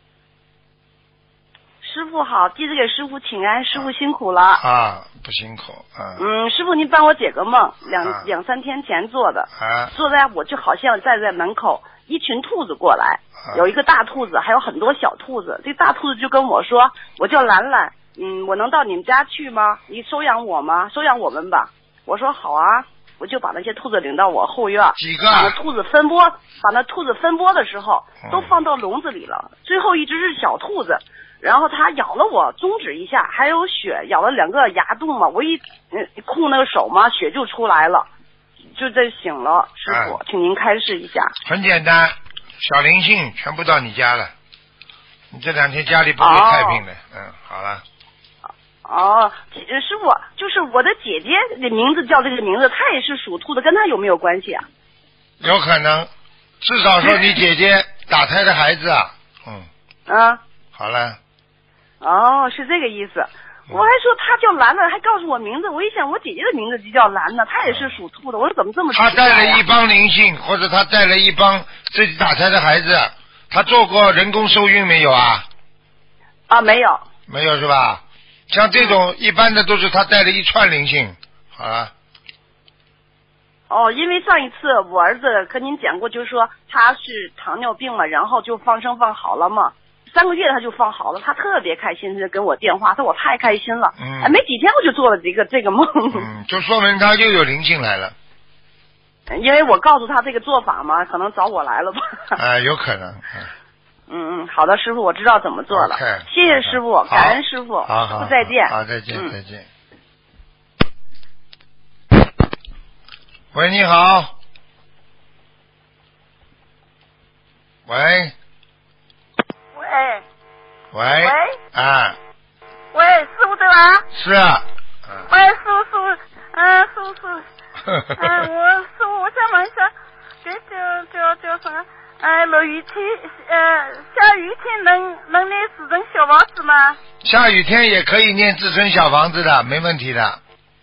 [SPEAKER 7] 师傅好，弟子给师傅请安，师傅辛苦了。
[SPEAKER 2] 啊，不辛苦啊。
[SPEAKER 7] 师傅您帮我解个梦，
[SPEAKER 2] 啊
[SPEAKER 7] 两三天前做的，
[SPEAKER 2] 啊
[SPEAKER 7] 坐在我就好像站在门口，一群兔子过来，有一个大兔子，还有很多小兔子。这大兔子就跟我说，我叫兰兰，我能到你们家去吗？你收养我吗？收养我们吧。我说好啊，我就把那些兔子领到我后院，
[SPEAKER 2] 几个？
[SPEAKER 7] 把那兔子分拨的时候，都放到笼子里了。最后一只是小兔子，然后它咬了我中指一下，还有血，咬了2个牙洞嘛。我一控那个手嘛，血就出来了，就这醒了。师傅，请您开示一下。
[SPEAKER 2] 很简单，小灵性全部到你家了，你这2天家里不会太平的。好了。
[SPEAKER 7] 师傅，就是我的姐姐的名字叫这个名字，她也是属兔的，跟她有没有关系啊？
[SPEAKER 2] 有可能，至少说你姐姐打胎的孩子啊。好了。
[SPEAKER 7] 是这个意思。我还说她叫兰兰，还告诉我名字，我一想我姐姐的名字就叫兰呢，她也是属兔的，我说怎么这么奇怪啊？
[SPEAKER 2] 她带了一帮灵性，或者她带了一帮自己打胎的孩子，她做过人工受孕没有啊？
[SPEAKER 7] 没有。
[SPEAKER 2] 没有是吧？像这种一般的都是他带了一串灵性，好了。
[SPEAKER 7] 因为上一次我儿子跟您讲过，就是说他是糖尿病嘛，然后就放生放好了嘛，3个月他就放好了，他特别开心，就跟我电话，他说我太开心了，没几天我就做了这个梦，
[SPEAKER 2] 就说明他又有灵性来了。
[SPEAKER 7] 因为我告诉他这个做法嘛，可能找我来了吧。
[SPEAKER 2] 有可能。
[SPEAKER 7] 好的，师傅，我知道怎么做了。谢谢师傅，感恩师傅。师傅再见。
[SPEAKER 2] 好，再见，再见。喂，你好。喂。喂。
[SPEAKER 8] 喂，师傅对吧？
[SPEAKER 2] 是啊。
[SPEAKER 8] 喂，师傅，我想问一下，这叫啥？落雨天，下雨天能念自尊小房子吗？
[SPEAKER 2] 下雨天也可以念自尊小房子的，没问题的。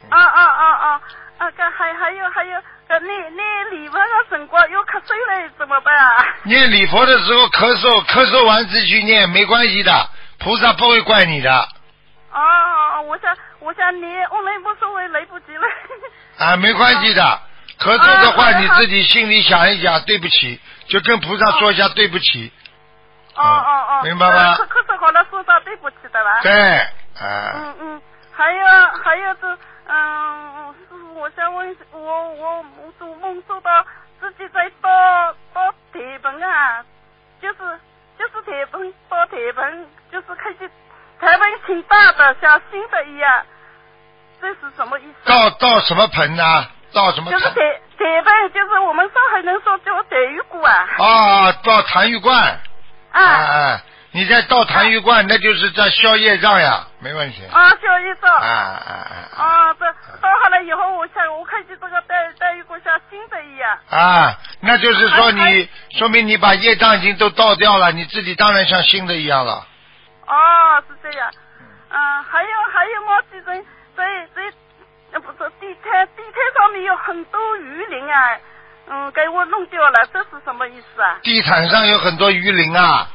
[SPEAKER 8] 还有，念礼佛的辰光有咳嗽了怎么办啊？
[SPEAKER 2] 念礼佛的时候咳嗽完自己去念没关系的，菩萨不会怪你的。
[SPEAKER 8] 我想念，我来无所谓，来不及了。
[SPEAKER 2] 没关系的，咳嗽的话你自己心里想一想，对不起。就跟菩萨说一下对不起。明白吗？
[SPEAKER 8] 咳嗽好了说上对不起的吧？
[SPEAKER 2] 对。
[SPEAKER 8] 还有师傅，我想问，我做梦做到自己在倒铁盆啊，就是铁盆倒铁盆，就是看见台湾挺大的，像新的一样，这是什么意思？
[SPEAKER 2] 倒什么盆啊？倒什么？
[SPEAKER 8] 就是铁盆，就是我们上海人说叫鲱鱼骨啊。
[SPEAKER 2] 倒痰盂罐。你在倒痰盂罐，那就是在消业障呀，没问题。
[SPEAKER 8] 消业障。这倒好了以后，我看见这个鲱鱼骨像新的一样。
[SPEAKER 2] 那就是说说明你把业障已经都倒掉了，你自己当然像新的一样了。
[SPEAKER 8] 是这样。还有毛几人不是地毯上面有很多鱼鳞啊，给我弄掉了，这是什么意思啊？
[SPEAKER 2] 地毯上有很多鱼鳞啊。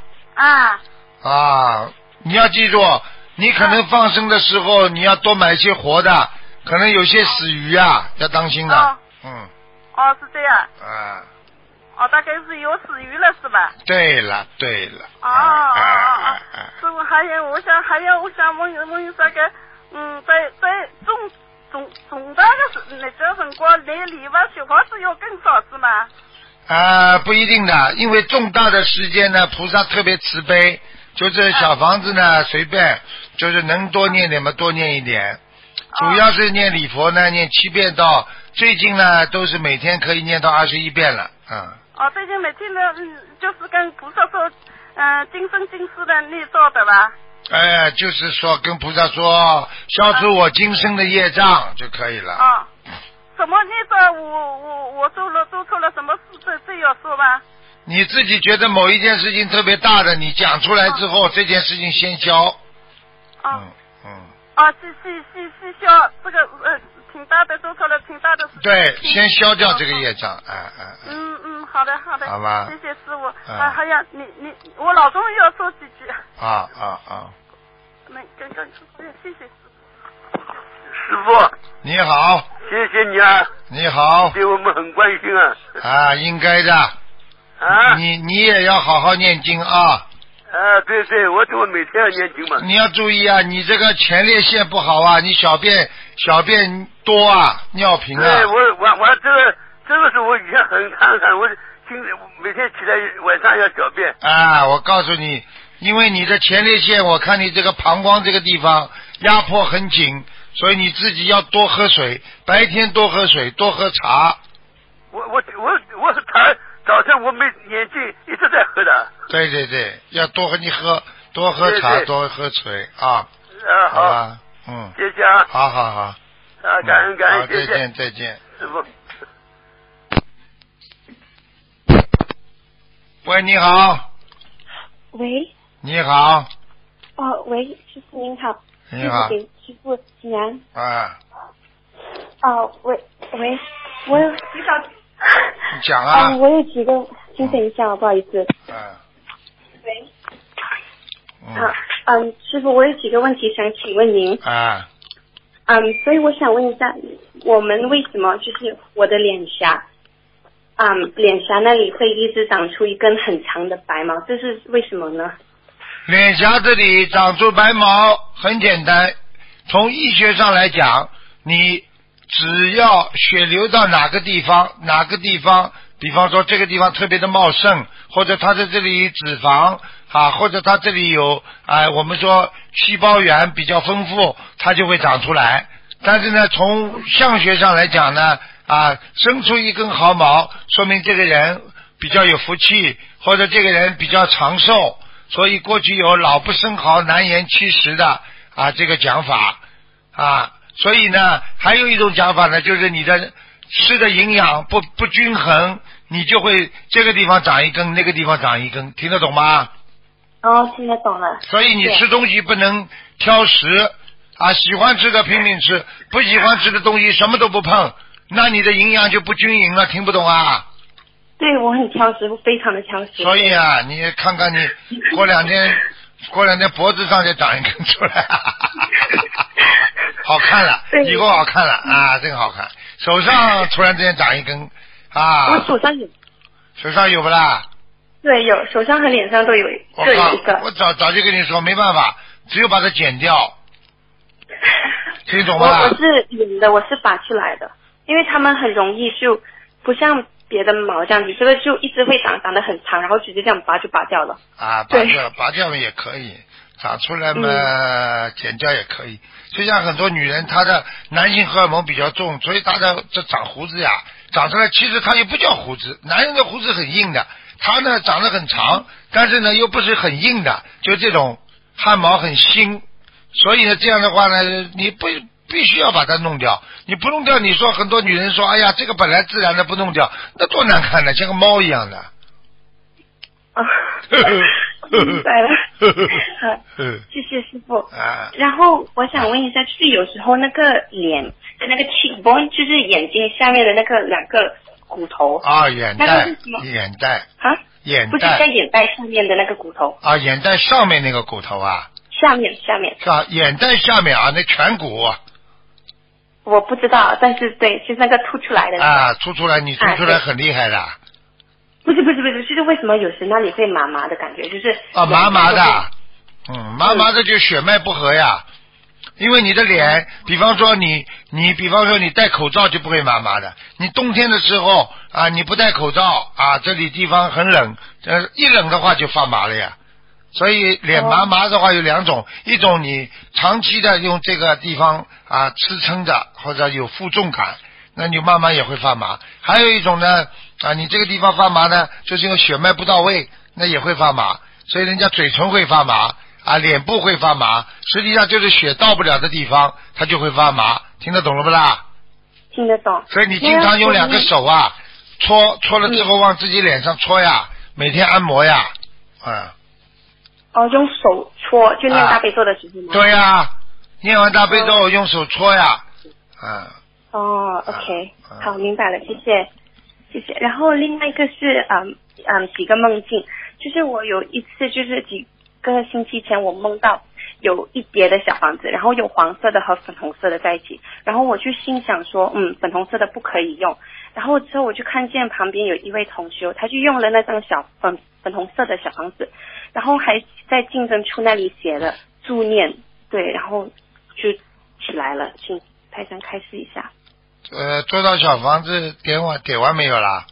[SPEAKER 2] 你要记住，你可能放生的时候你要多买一些活的，可能有些死鱼啊，要当心的。
[SPEAKER 8] 是这样。大概是有死鱼了是吧？
[SPEAKER 2] 对了。
[SPEAKER 8] 师傅，我想问这个，在重大的那个辰光，念礼佛小房子要更少是吗？
[SPEAKER 2] 不一定的，因为重大的时间呢，菩萨特别慈悲，就是小房子呢随便，就是能多念点嘛多念一点，主要是念礼佛呢念7遍到，最近呢都是每天可以念到21遍了。
[SPEAKER 8] 最近每天呢就是跟菩萨说，今生今世的念咒的吧？
[SPEAKER 2] 就是说跟菩萨说消除我今生的业障就可以了。
[SPEAKER 8] 什么孽障我做错了什么事，这要说吧？
[SPEAKER 2] 你自己觉得某一件事情特别大的，你讲出来之后，这件事情先消。
[SPEAKER 8] 是消这个挺大的，做错了挺大的事情。
[SPEAKER 2] 对，先消掉这个业障，
[SPEAKER 8] 好的好的，
[SPEAKER 2] 好吧，
[SPEAKER 8] 谢谢师傅。还有你，我老公又要说几句。
[SPEAKER 2] 啊。
[SPEAKER 8] 那刚谢谢师傅。
[SPEAKER 9] 师傅，
[SPEAKER 2] 你好。
[SPEAKER 9] 谢谢你啊。
[SPEAKER 2] 你好。
[SPEAKER 9] 对我们很关心啊。
[SPEAKER 2] 啊，应该的。
[SPEAKER 9] 啊。
[SPEAKER 2] 你也要好好念经啊。
[SPEAKER 9] 对，我每天要念经嘛。
[SPEAKER 2] 你要注意啊，你这个前列腺不好啊，你小便多啊，尿频啊。
[SPEAKER 9] 对，我这个是我以前很看，我每天起来晚上要小便。
[SPEAKER 2] 啊，我告诉你，因为你的前列腺，我看你这个膀胱这个地方压迫很紧，所以你自己要多喝水，白天多喝水，多喝茶。
[SPEAKER 9] 我茶早晨我没眼睛一直在喝的。
[SPEAKER 2] 对，要多喝茶，
[SPEAKER 9] 对
[SPEAKER 2] 多喝水啊。
[SPEAKER 9] 好
[SPEAKER 2] 吧，
[SPEAKER 9] 谢谢啊。
[SPEAKER 2] 好。
[SPEAKER 9] 感恩，谢谢。
[SPEAKER 2] 再见。
[SPEAKER 9] 师傅。
[SPEAKER 2] 喂，你好。
[SPEAKER 10] 喂。
[SPEAKER 2] 你好。
[SPEAKER 10] 喂，师傅您好。
[SPEAKER 2] 你好。
[SPEAKER 10] 给师傅请安。喂，我有
[SPEAKER 2] 你讲啊。
[SPEAKER 10] 我有几个，请等一下，不好意思。喂。师傅，我有几个问题想请问您。所以我想问一下，我们为什么就是我的脸颊那里会一直长出一根很长的白毛，这是为什么呢？
[SPEAKER 2] 脸颊这里长出白毛很简单，从医学上来讲，你只要血流到哪个地方，比方说这个地方特别的茂盛，或者它在这里脂肪或者它这里有我们说细胞源比较丰富，它就会长出来。但是呢，从相学上来讲呢，生出一根毫毛，说明这个人比较有福气，或者这个人比较长寿，所以过去有老不生毫，难延70的这个讲法所以呢，还有一种讲法呢，就是你的吃的营养不均衡，你就会这个地方长一根，那个地方长一根，听得懂吗？
[SPEAKER 10] 听得懂了。
[SPEAKER 2] 所以你吃东西不能挑食喜欢吃的拼命吃，不喜欢吃的东西什么都不碰，那你的营养就不均匀了，听不懂啊？
[SPEAKER 10] 对，我很挑食，非常的挑食。
[SPEAKER 2] 所以你看看你过两天脖子上就长一根出来好看了，以后好看了真好看。手上突然之间长一根
[SPEAKER 10] 我手上有。
[SPEAKER 2] 手上有不啦？
[SPEAKER 10] 对，有，手上和脸上都有各有一个。
[SPEAKER 2] 我早就跟你说，没办法，只有把它剪掉。听懂吗？
[SPEAKER 10] 我是圆的，我是拔出来的，因为他们很容易就不像别的毛这样子，这个就一直会长得很长，然后直接这样拔就拔掉了。拔掉也可以，长出来嘛，剪掉也可以。就像很多女人，她的男性荷尔蒙比较重，所以她的这长胡子长出来，其实它也不叫胡子，男人的胡子很硬的，它呢长得很长，但是呢又不是很硬的，就这种汗毛很新。所以呢，这样的话呢，你必须要把它弄掉。你不弄掉，你说很多女人说，哎呀，这个本来自然的不弄掉，那多难看呢，像个猫一样的。 明白了。谢谢师傅。然后我想问一下，就是有时候那个脸的那个 cheekbone， 就是眼睛下面的那个2个骨头。
[SPEAKER 2] 眼袋。眼袋。
[SPEAKER 10] 不是在眼袋上面的那个骨头。
[SPEAKER 2] 眼袋上面那个骨头
[SPEAKER 10] 下面
[SPEAKER 2] 是吧？眼袋下面那颧骨。
[SPEAKER 10] 我不知道，但是对，就是那个凸出来的
[SPEAKER 2] 凸出来，你凸出来很厉害的。
[SPEAKER 10] 不是，就是为什么有时那里会麻麻的感觉，就是
[SPEAKER 2] 麻麻的，麻麻的就血脉不和呀。因为你的脸，比方说你戴口罩就不会麻麻的，你冬天的时候你不戴口罩这里地方很冷，一冷的话就发麻了呀。所以脸麻麻的话有2种，一种你长期的用这个地方支撑着，或者有负重感，那你慢慢也会发麻。还有一种呢你这个地方发麻呢，就是因为血脉不到位，那也会发麻。所以人家嘴唇会发麻脸部会发麻，实际上就是血到不了的地方它就会发麻，听得懂了不啦？
[SPEAKER 10] 听得懂。
[SPEAKER 2] 所以你经常用2个手搓了之后往自己脸上搓每天按摩
[SPEAKER 10] 用手搓，就念大悲咒的时候吗？
[SPEAKER 2] 对念完大悲咒用手搓
[SPEAKER 10] 哦 ，OK，好，明白了，谢谢，谢谢。然后另外一个是几个梦境，就是我有一次就是几个星期前我梦到有一叠的小房子，然后有黄色的和粉红色的在一起，然后我就心想说，粉红色的不可以用，然后之后我就看见旁边有一位同修，他就用了那张粉红色的小房子，然后还在竞争处那里写了助念，对，然后就起来了，请台长开示一下。
[SPEAKER 2] 做到小房子点完没有啦？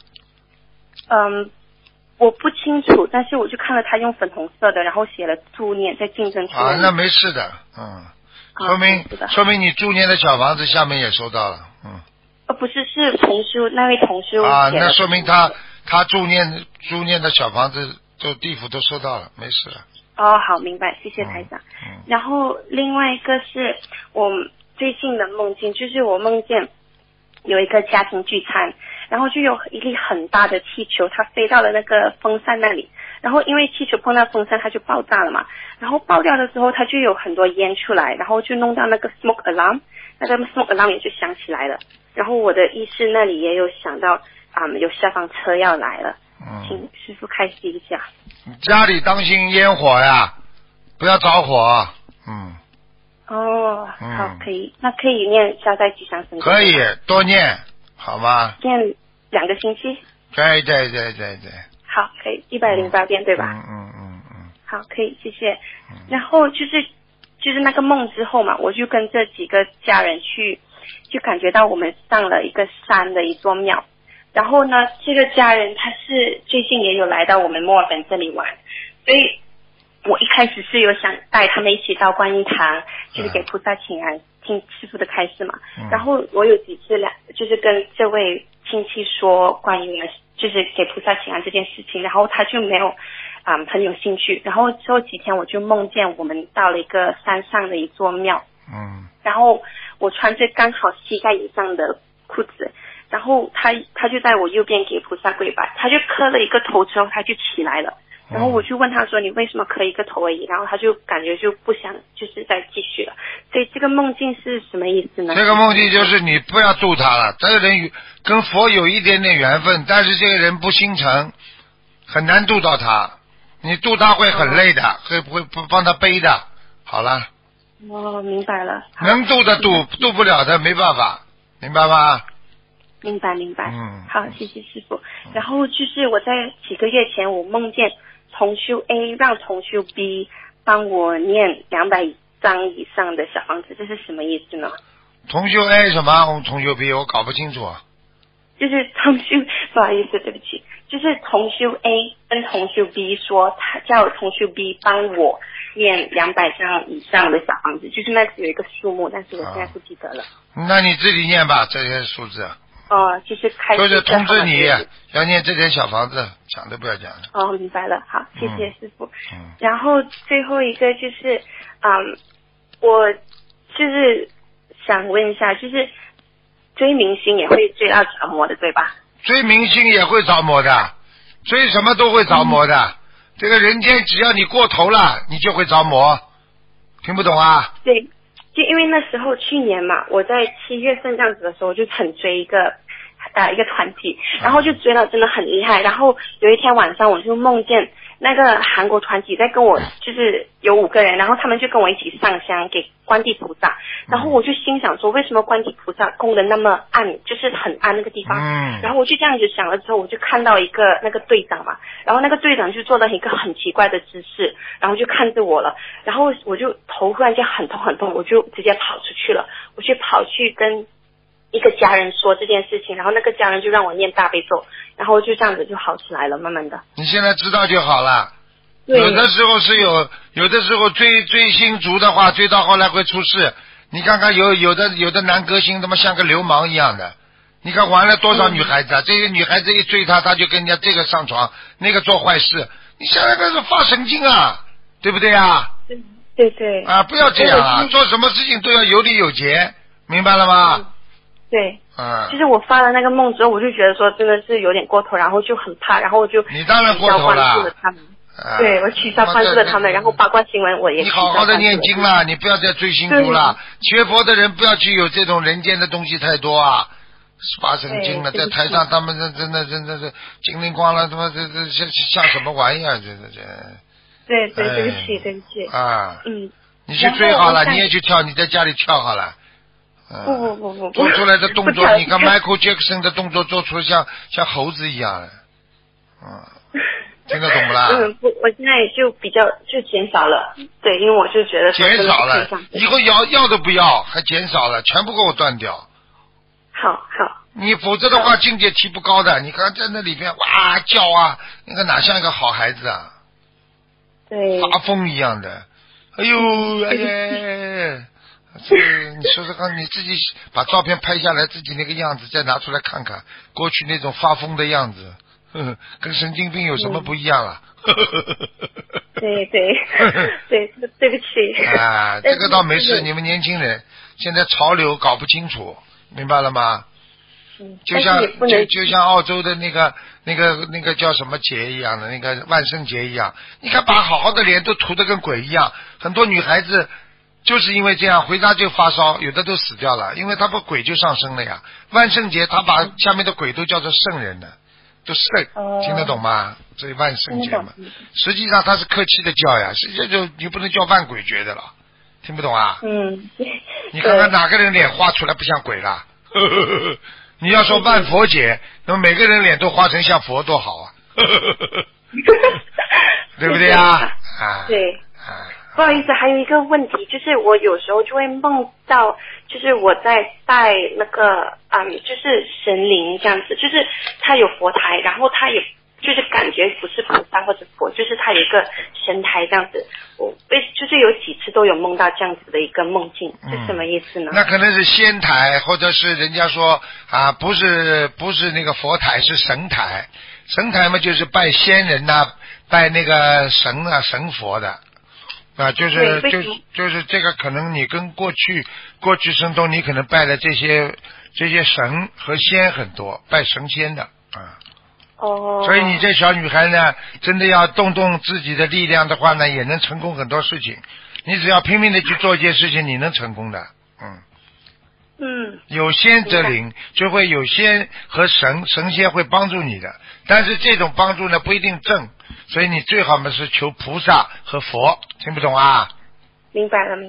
[SPEAKER 10] 我不清楚，但是我就看了他用粉红色的，然后写了助念在竞争处。
[SPEAKER 2] 啊，那没事的，说明你助念的小房子下面也收到了，
[SPEAKER 10] 不是，是同修那位同修
[SPEAKER 2] 啊，那说明他助念的小房子就地府都收到了，没事了。
[SPEAKER 10] 哦，好，明白，谢谢台长。然后另外一个是我最近的梦境，就是我梦见有一个家庭聚餐，然后就有一粒很大的气球，它飞到了那个风扇那里，然后因为气球碰到风扇它就爆炸了嘛，然后爆掉的时候它就有很多烟出来，然后就弄到那个 smoke alarm， 那个 smoke alarm 也就响起来了，然后我的意识那里也有想到有消防车要来了，请师父开示一下。
[SPEAKER 2] 家里当心烟火呀，不要着火。
[SPEAKER 10] 哦，好，可以，那可以念消灾吉祥神咒。
[SPEAKER 2] 可以多念，好吗？
[SPEAKER 10] 念2个星期。
[SPEAKER 2] 对。
[SPEAKER 10] 好，可以108遍，对吧？好，可以，谢谢。然后就是那个梦之后嘛，我就跟这几个家人去，就感觉到我们上了一个山的一座庙。然后呢，这个家人他是最近也有来到我们墨尔本这里玩，所以我一开始是有想带他们一起到观音堂，就是给菩萨请安，听师父的开示嘛。然后我有几次就是跟这位亲戚说关于就是给菩萨请安这件事情，然后他就没有很有兴趣。然后之后几天我就梦见我们到了一个山上的一座庙，然后我穿着刚好膝盖以上的裤子，然后他就在我右边给菩萨跪拜，他就磕了一个头之后他就起来了，然后我就问他说你为什么磕一个头而已，然后他就感觉就不想就是再继续了，所以这个梦境是什么意思呢？
[SPEAKER 2] 这个梦境就是你不要度他了，这个人跟佛有一点点缘分，但是这个人不心诚，很难度到他，你度他会很累的，会帮他背的。好了。
[SPEAKER 10] 明白了。
[SPEAKER 2] 能度的度不了的没办法，明白吗？
[SPEAKER 10] 明白。好，谢谢师父。然后就是我在几个月前我梦见同修 A 让同修 B 帮我念200张以上的小房子，这是什么意思呢？
[SPEAKER 2] 同修 A 什么？同修 B 我搞不清楚。
[SPEAKER 10] 就是同修，不好意思，对不起，就是同修 A 跟同修 B 说，他叫同修 B 帮我念200张以上的小房子，就是那有一个数目，但是我现在不记得了。
[SPEAKER 2] 那你自己念吧，这些数字。
[SPEAKER 10] 就是开始
[SPEAKER 2] 就是通知你要念这点小房子，讲都不要讲了。
[SPEAKER 10] 明白了，好，谢谢师父。然后最后一个就是我就是想问一下，就是追明星也会追到着魔的，对吧？
[SPEAKER 2] 追明星也会着魔的，追什么都会着魔的。这个人间只要你过头了，你就会着魔。听不懂啊？
[SPEAKER 10] 对，就因为那时候去年嘛，我在7月份这样子的时候，我就很追一个团体，然后就追到真的很厉害。然后有一天晚上，我就梦见那个韩国团体在跟我，就是有5个人，然后他们就跟我一起上香给观地菩萨，然后我就心想说，为什么观地菩萨供的那么暗，就是很暗那个地方，然后我就这样子想了之后，我就看到一个那个队长嘛，然后那个队长就做了一个很奇怪的姿势，然后就看着我了，然后我就头忽然间很痛，我就直接跑出去了，我就跑去跟一个家人说这件事情，然后那个家人就让我念大悲咒，然后就这样子就好起来了，慢慢的。
[SPEAKER 2] 你现在知道就好了。有的时候是有的时候追星族的话，追到后来会出事。你看看有的男歌星他妈像个流氓一样的，你看玩了多少女孩子啊？这些女孩子一追他就跟人家这个上床，那个做坏事，你想想看是发神经啊，对不对啊？
[SPEAKER 10] 对
[SPEAKER 2] 啊，不要这样啊，做什么事情都要有理有节，明白了吗？
[SPEAKER 10] 对，就是我发了那个梦之后，我就觉得说真的是有点过头，然后就很怕，然后我就
[SPEAKER 2] 你当然过头了，
[SPEAKER 10] 对，我取消关注了他们，然后八卦新闻我也。
[SPEAKER 2] 你好好的念经了，你不要再追星族了。学佛的人不要去有这种人间的东西太多啊，发神经了，在台上他们真的是精灵光了，他妈这像什么玩意儿？这。
[SPEAKER 10] 对，对不起。
[SPEAKER 2] 啊。你去追好了，你也去跳，你在家里跳好了。
[SPEAKER 10] 不。
[SPEAKER 2] 做出来的动作，你看 Michael Jackson 的动作做出像猴子一样的。听得懂不啦？
[SPEAKER 10] 我现在就比较减少了，对，因为我就觉得
[SPEAKER 2] 减少了，以后要都不要，还减少了，全部给我断掉。
[SPEAKER 10] 好。
[SPEAKER 2] 你否则的话境界提不高的，你看在那里边哇叫啊，那个哪像一个好孩子啊？
[SPEAKER 10] 对，
[SPEAKER 2] 发疯一样的。哎呀，你说说看，你自己把照片拍下来，自己那个样子再拿出来看看，过去那种发疯的样子。跟神经病有什么不一样啊？
[SPEAKER 10] 对，对不起。
[SPEAKER 2] 啊，这个倒没事，你们年轻人现在潮流搞不清楚，明白了吗？就像澳洲的那个叫什么节一样的，那个万圣节一样，你看把好好的脸都涂得跟鬼一样，很多女孩子就是因为这样回家就发烧，有的都死掉了，因为他把鬼就上升了呀。万圣节他把下面的鬼都叫做圣人的。都是听得懂吗？所以万圣节嘛，实际上它是客气的叫呀，实际上就你不能叫万鬼节的了，听不懂啊？你看看哪个人脸画出来不像鬼了？你要说万佛节，那么每个人脸都画成像佛多好啊！对不对啊？
[SPEAKER 10] 对。不好意思，还有一个问题，就是我有时候就会梦到，就是我在拜那个就是神灵这样子，就是他有佛台，然后他也就是感觉不是菩萨或者佛，就是他有一个神台这样子。我就是有几次都有梦到这样子的一个梦境，是什么意思呢？
[SPEAKER 2] 那可能是仙台，或者是人家说不是那个佛台，是神台。神台嘛，就是拜仙人呐，拜那个神啊神佛的。就是这个，可能你跟过去生中你可能拜的这些神和仙很多，拜神仙的所以你这小女孩呢，真的要动自己的力量的话呢，也能成功很多事情。你只要拼命的去做一件事情，你能成功的。有仙则灵，就会有仙和神仙会帮助你的，但是这种帮助呢不一定正，所以你最好嘛是求菩萨和佛，听不懂啊？
[SPEAKER 10] 明白了。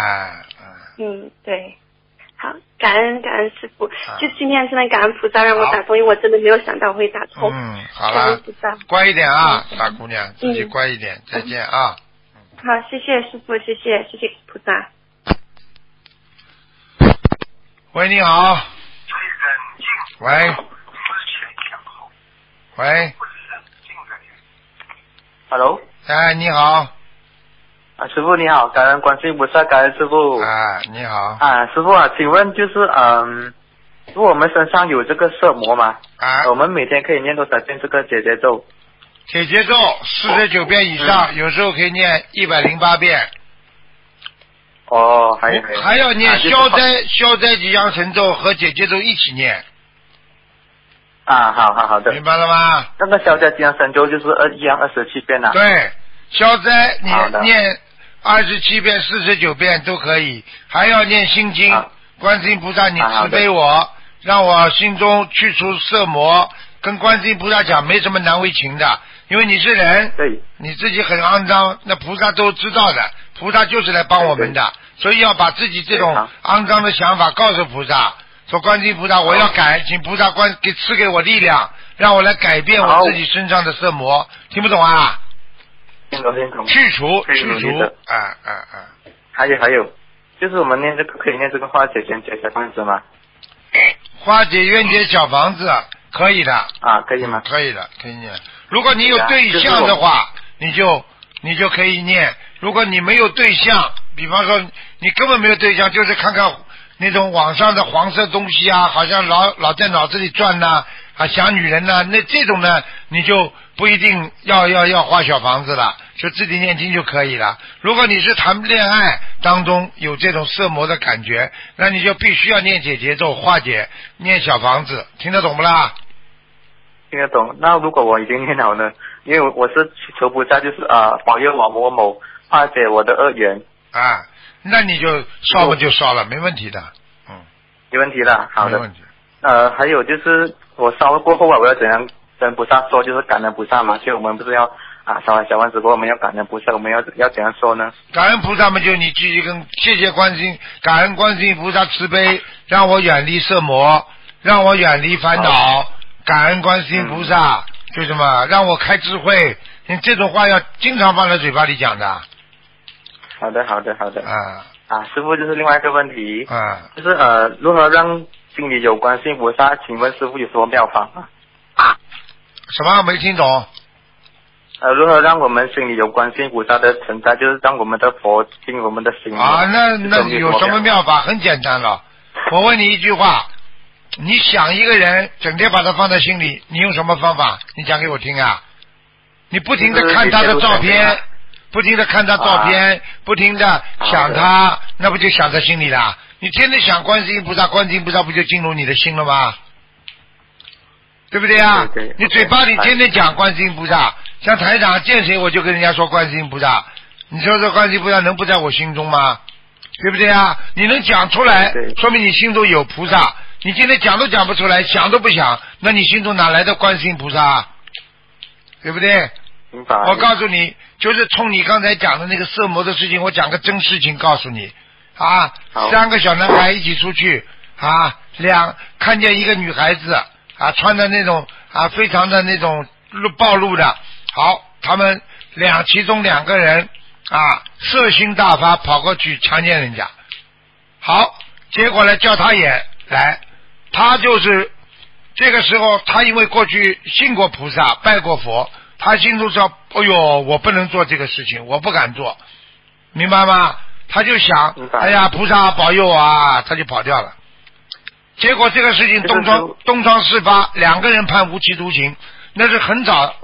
[SPEAKER 10] 对，好，感恩师父，就今天真的感恩菩萨让我打通，因为我真的没有想到我会打通。
[SPEAKER 2] 好了，乖一点啊，大姑娘，自己乖一点，再见啊。
[SPEAKER 10] 好，谢谢师父，谢谢菩萨。
[SPEAKER 2] 喂，你好。喂。
[SPEAKER 11] Hello。
[SPEAKER 2] 你好。
[SPEAKER 11] 师父你好，感恩观世音菩萨，感恩师父。
[SPEAKER 2] 你好。
[SPEAKER 11] 师父请问就是如果我们身上有这个色魔嘛，我们每天可以念多少遍这个解结咒？
[SPEAKER 2] 解结咒49遍以上，有时候可以念108遍。还要念消灾吉祥神咒和解结咒一起念。
[SPEAKER 11] 好的。
[SPEAKER 2] 明白了吗？
[SPEAKER 11] 那个消灾吉祥神咒就是一样27遍
[SPEAKER 2] 对，消灾你念27遍、49遍都可以，还要念心经。观世音菩萨，你慈悲我，让我心中去除色魔，跟观世音菩萨讲没什么难为情的，因为你是人，你自己很肮脏，那菩萨都知道的，菩萨就是来帮我们的，所以要把自己这种肮脏的想法告诉菩萨，说观世音菩萨我要改，请菩萨赐给我力量，让我来改变我自己身上的色魔，听不懂啊？
[SPEAKER 11] 听懂。
[SPEAKER 2] 去除。
[SPEAKER 11] 还有就是我们念这个可以念这个化解冤结小房子吗？
[SPEAKER 2] 化解冤结小房子可以的。
[SPEAKER 11] 可以吗？
[SPEAKER 2] 可以的，可以念。如果你有对象的话，你就可以念。如果你没有对象，比方说你根本没有对象，就是看看那种网上的黄色东西啊，好像老在脑子里转呐，想女人呐，那这种呢，你就不一定要画小房子了，就自己念经就可以了。如果你是谈恋爱当中有这种色魔的感觉，那你就必须要念解结咒化解，念小房子，听得懂不啦？
[SPEAKER 11] 听得懂。那如果我已经念好呢， 因为我是求菩萨，就是保佑我某某化解我的恶缘。
[SPEAKER 2] 啊，那你就烧了就烧了，没问题的。
[SPEAKER 11] 没问题的，好的。
[SPEAKER 2] 没问题。
[SPEAKER 11] 还有就是我烧了过后我要怎样跟菩萨说？就是感恩菩萨嘛，所以我们不是要烧完小丸子过后我们要感恩菩萨，我们要怎样说呢？感
[SPEAKER 2] 恩菩萨嘛，就你继续跟谢谢观世音，感恩观世音菩萨慈悲，让我远离色魔，让我远离烦恼，感恩观世音菩萨，就什么让我开智慧。你这种话要经常放在嘴巴里讲的。
[SPEAKER 11] 好的。师父就是另外一个问题，就是如何让心里有观世音菩萨？请问师父有什么妙法吗？
[SPEAKER 2] 什么没听懂？
[SPEAKER 11] 如何让我们心里有观世音菩萨的存在？就是让我们的佛进我们的心。
[SPEAKER 2] 那有什么妙法？很简单了。我问你一句话，你想一个人，整天把他放在心里，你用什么方法？你讲给我听啊！你不停的看他的照片。不停的看他照片，不停的想他，那不就想在心里了？你天天想观世音菩萨，观世音菩萨不就进入你的心了吗？对不对啊？
[SPEAKER 11] 对。
[SPEAKER 2] 你嘴巴里天天讲观世音菩萨，像台长见谁我就跟人家说观世音菩萨，你说这观世音菩萨能不在我心中吗？对不对啊？你能讲出来，说明你心中有菩萨。你今天讲都讲不出来，想都不想，那你心中哪来的观世音菩萨？对不对？我告诉你，就是冲你刚才讲的那个色魔的事情，我讲个真事情告诉你啊。3个小男孩一起出去啊，看见一个女孩子啊，穿的那种非常的那种暴露的，好，他们其中2个人色心大发，跑过去强奸人家，好，结果呢叫他也来，他就是这个时候他因为过去信过菩萨，拜过佛。他心中说：“哎呦，我不能做这个事情，我不敢做，明白吗？”他就想：“哎呀，菩萨保佑啊！”他就跑掉了。结果这个事情东窗事发，2个人判无期徒刑，那是很早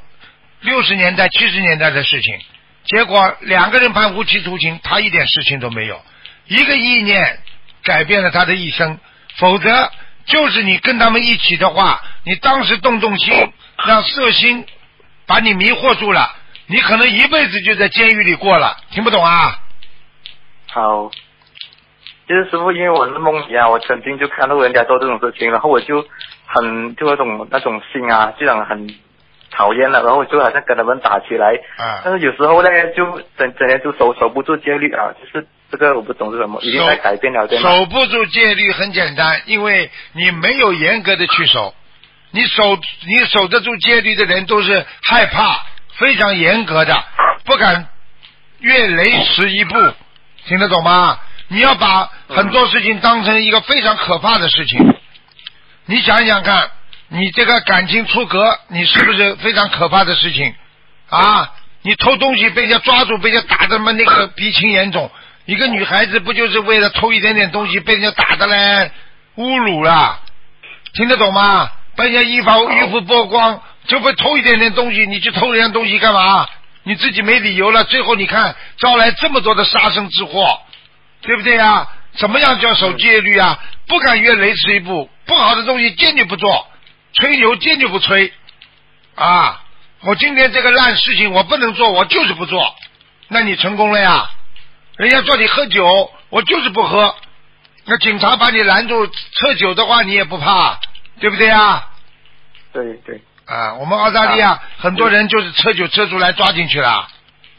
[SPEAKER 2] 60年代、70年代的事情。结果2个人判无期徒刑，他一点事情都没有。一个意念改变了他的一生，否则就是你跟他们一起的话，你当时动心，让色心。把你迷惑住了，你可能一辈子就在监狱里过了，听不懂啊？
[SPEAKER 11] 好，就是师父，因为我是梦里我曾经就看到人家做这种事情，然后我就那种心就让很讨厌了，然后就好像跟他们打起来。但是有时候呢，就整天就守不住戒律就是这个我不懂是什么，已经在改变了，对吗？
[SPEAKER 2] 守不住戒律很简单，因为你没有严格的去守。你守得住戒律的人都是害怕，非常严格的，不敢越雷池一步，听得懂吗？你要把很多事情当成一个非常可怕的事情。你想想看，你这个感情出格，你是不是非常可怕的事情啊？你偷东西被人家抓住，被人家打的那个鼻青眼肿，一个女孩子不就是为了偷一点点东西被人家打的嘞，侮辱了，听得懂吗？被人家衣服剥光，就会偷一点点东西，你去偷人家东西干嘛？你自己没理由了，最后你看招来这么多的杀身之祸，对不对啊？怎么样叫守戒律啊？不敢越雷池一步，不好的东西坚决不做，吹牛坚决不吹啊！我今天这个烂事情我不能做，我就是不做，那你成功了呀？人家叫你喝酒，我就是不喝，那警察把你拦住喝酒的话，你也不怕，对不对啊？
[SPEAKER 11] 对对
[SPEAKER 2] 我们澳大利亚很多人就是车酒车出来抓进去了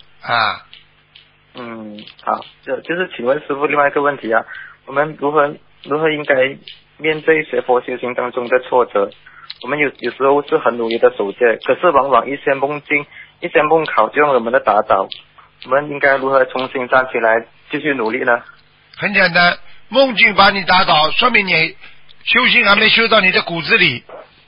[SPEAKER 11] 好，就是请问师父另外一个问题我们如何应该面对学佛修行当中的挫折？我们有时候是很努力的守戒，可是往往一些梦境、一些梦考就让我们的打倒，我们应该如何重新站起来继续努力呢？
[SPEAKER 2] 很简单，梦境把你打倒，说明你修行还没修到你的骨子里。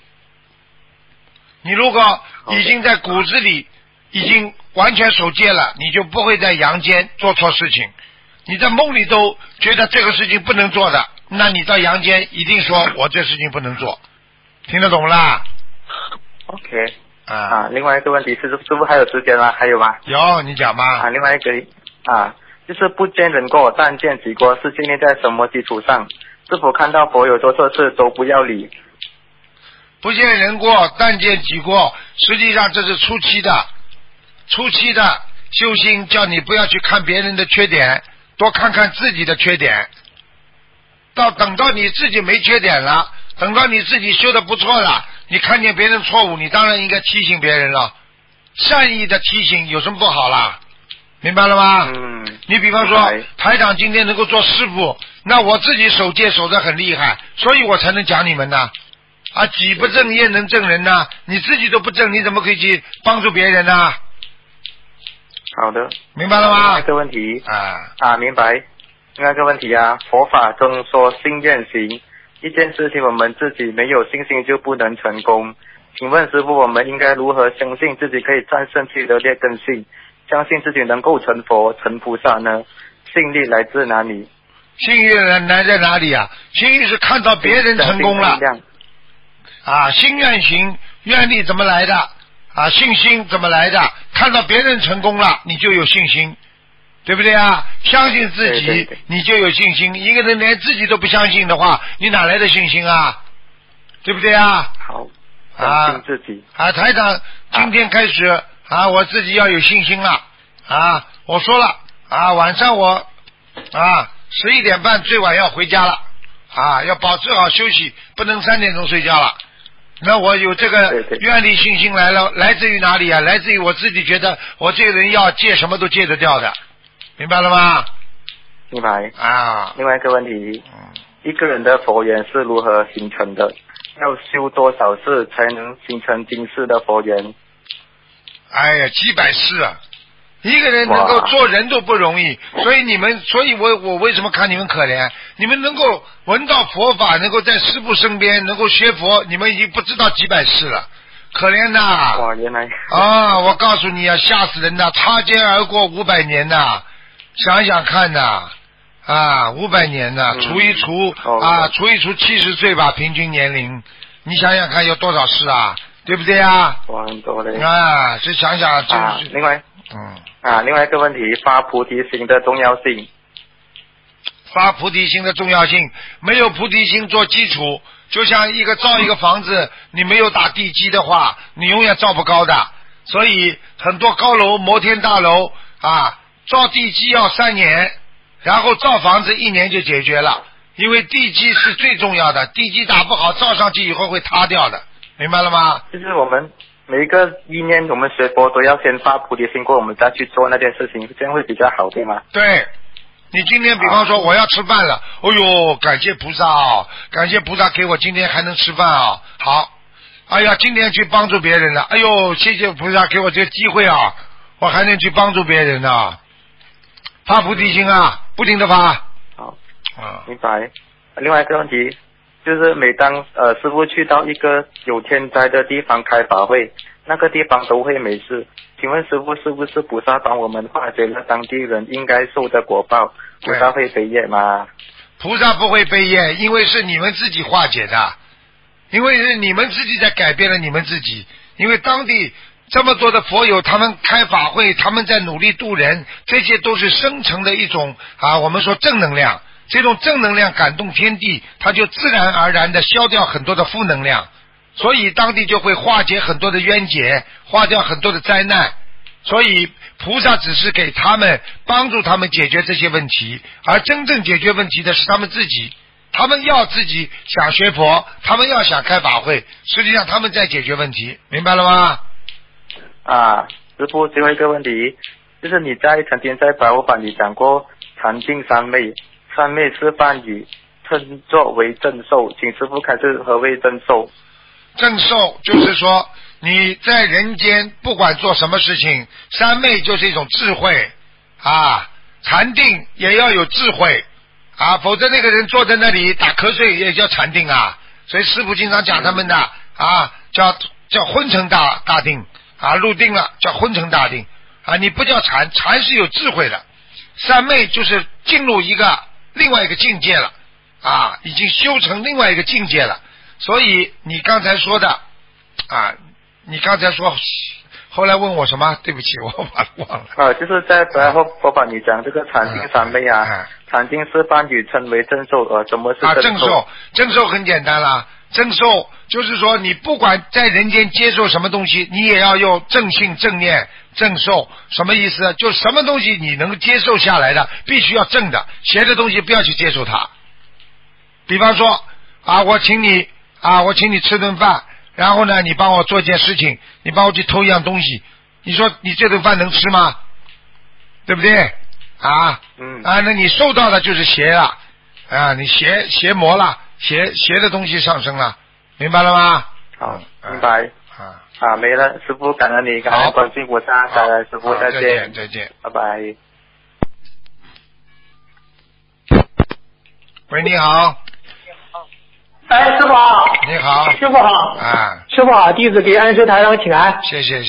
[SPEAKER 2] 你如果已经在骨子里已经完全守戒了，你就不会在阳间做错事情。你在梦里都觉得这个事情不能做的，那你到阳间一定说我这事情不能做，听得懂啦
[SPEAKER 11] ？OK 另外一个问题是师父还有时间吗？还有吗？
[SPEAKER 2] 有，你讲吧。
[SPEAKER 11] 另外一个就是不见人过，但见己过，是建立在什么基础上？是否看到佛有做错事都不要理？
[SPEAKER 2] 不见人过，但见己过。实际上这是初期的修心，叫你不要去看别人的缺点，多看看自己的缺点。等到你自己没缺点了，等到你自己修的不错了，你看见别人错误，你当然应该提醒别人了。善意的提醒有什么不好啦？明白了吗？你比方说台长今天能够做师傅，那我自己守戒守得很厉害，所以我才能讲你们呢。己不正业能正人呢？你自己都不正，你怎么可以去帮助别人呢？
[SPEAKER 11] 好的，
[SPEAKER 2] 明白了吗？
[SPEAKER 11] 另外一个问题明白。另外一个问题佛法中说信愿行，一件事情我们自己没有信心就不能成功。请问师父，我们应该如何相信自己可以战胜自己的劣根性，相信自己能够成佛成菩萨呢？信力来自哪里？
[SPEAKER 2] 信誉来在哪里啊？信誉是看到别人成功了心愿行，愿力怎么来的信心怎么来的？看到别人成功了，你就有信心，对不对啊？相信自己，对，你就有信心。一个人连自己都不相信的话，你哪来的信心啊？对不对啊？
[SPEAKER 11] 好，相信自己
[SPEAKER 2] 台长今天开始我自己要有信心了我说了晚上我11点半最晚要回家了要保持好休息，不能3点钟睡觉了。那我有这个愿力信心来了，来自于哪里啊？来自于我自己觉得我这个人要戒什么都戒得掉的，明白了吗？
[SPEAKER 11] 明白另外一个问题一个人的佛缘是如何形成的？要修多少世才能形成今世的佛缘？
[SPEAKER 2] 几百世一个人能够做人都不容易，所以我为什么看你们可怜？你们能够闻到佛法，能够在师父身边，能够学佛，你们已经不知道几百世了，可怜呐！
[SPEAKER 11] 哇，原来
[SPEAKER 2] 我告诉你吓死人呐！擦肩而过500年呐，想想看呐，500年呐，除一除70岁吧，平均年龄，你想想看有多少世对不对
[SPEAKER 11] 哇，很多嘞
[SPEAKER 2] 这想想就是
[SPEAKER 11] 另外另外一个问题，发菩提心的重要性。
[SPEAKER 2] 发菩提心的重要性，没有菩提心做基础，就像造一个房子，你没有打地基的话，你永远造不高的。所以很多高楼摩天大楼造地基要3年，然后造房子1年就解决了，因为地基是最重要的，地基打不好，造上去以后会塌掉的，明白了吗？
[SPEAKER 11] 就是我们每一个意念，我们学佛都要先发菩提心过，我们再去做那件事情，这样会比较好，对吗？
[SPEAKER 2] 对，你今天比方说我要吃饭了，感谢菩萨感谢菩萨给我今天还能吃饭好，今天去帮助别人了，谢谢菩萨给我这个机会我还能去帮助别人发菩提心不停的发。
[SPEAKER 11] 好明白。另外一个问题就是每当师父去到一个有天灾的地方开法会，那个地方都会没事，请问师父是不是菩萨帮我们化解了当地人应该受的果报？菩萨会背业吗？
[SPEAKER 2] 菩萨不会背业，因为是你们自己化解的，因为是你们自己在改变了你们自己，因为当地这么多的佛友，他们开法会，他们在努力度人，这些都是生成的一种我们说正能量，这种正能量感动天地，它就自然而然的消掉很多的负能量，所以当地就会化解很多的冤结，化掉很多的灾难，所以菩萨只是给他们帮助他们解决这些问题，而真正解决问题的是他们自己，他们要自己想学佛，他们要想开法会，实际上他们在解决问题，明白了吗？
[SPEAKER 11] 师父，最后一个问题就是你曾经在白话版里讲过禅定三昧，三昧是梵语，称作为正受，请师父开示何谓正受？
[SPEAKER 2] 正受就是说你在人间不管做什么事情，三昧就是一种智慧禅定也要有智慧否则那个人坐在那里打瞌睡也叫禅定所以师父经常讲他们的叫昏沉大定入定了叫昏沉大定你不叫禅，禅是有智慧的，三昧就是进入另外一个境界了已经修成另外一个境界了。所以你刚才说的你刚才说后来问我什么？对不起，我把它忘了
[SPEAKER 11] 就是在白话佛法你讲这个禅定三昧禅定是梵语称为正受怎么是正受？
[SPEAKER 2] 正受很简单啦， 增寿就是说，你不管在人间接受什么东西，你也要用正信、正念、正受。什么意思？就什么东西你能接受下来的，必须要正的，邪的东西不要去接受它。比方说我请你吃顿饭，然后呢，你帮我做一件事情，你帮我去偷一样东西，你说你这顿饭能吃吗？对不对？那你受到的就是邪了你邪魔了，邪的东西上升了，明白了吗？
[SPEAKER 11] 好，明白。没了，师父感恩你，感恩观世音菩萨，感恩师父，再见，
[SPEAKER 2] 再见，
[SPEAKER 11] 拜拜。
[SPEAKER 2] 喂，你好。
[SPEAKER 12] 师傅好。
[SPEAKER 2] 你好。
[SPEAKER 12] 师傅好。师傅好，弟子给恩师台上请安。
[SPEAKER 2] 谢谢。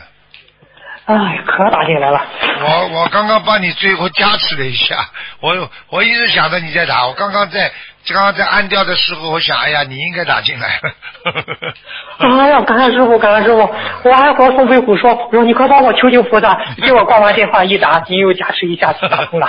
[SPEAKER 12] 可打进来了。
[SPEAKER 2] 我刚刚帮你最后加持了一下，我一直想着你在打，我刚刚在按掉的时候，我想，哎呀，你应该打进来了。
[SPEAKER 12] 感恩师傅，我还和宋飞虎说你快帮我求求菩萨，结果挂完电话一打，你又加持一下子打通了。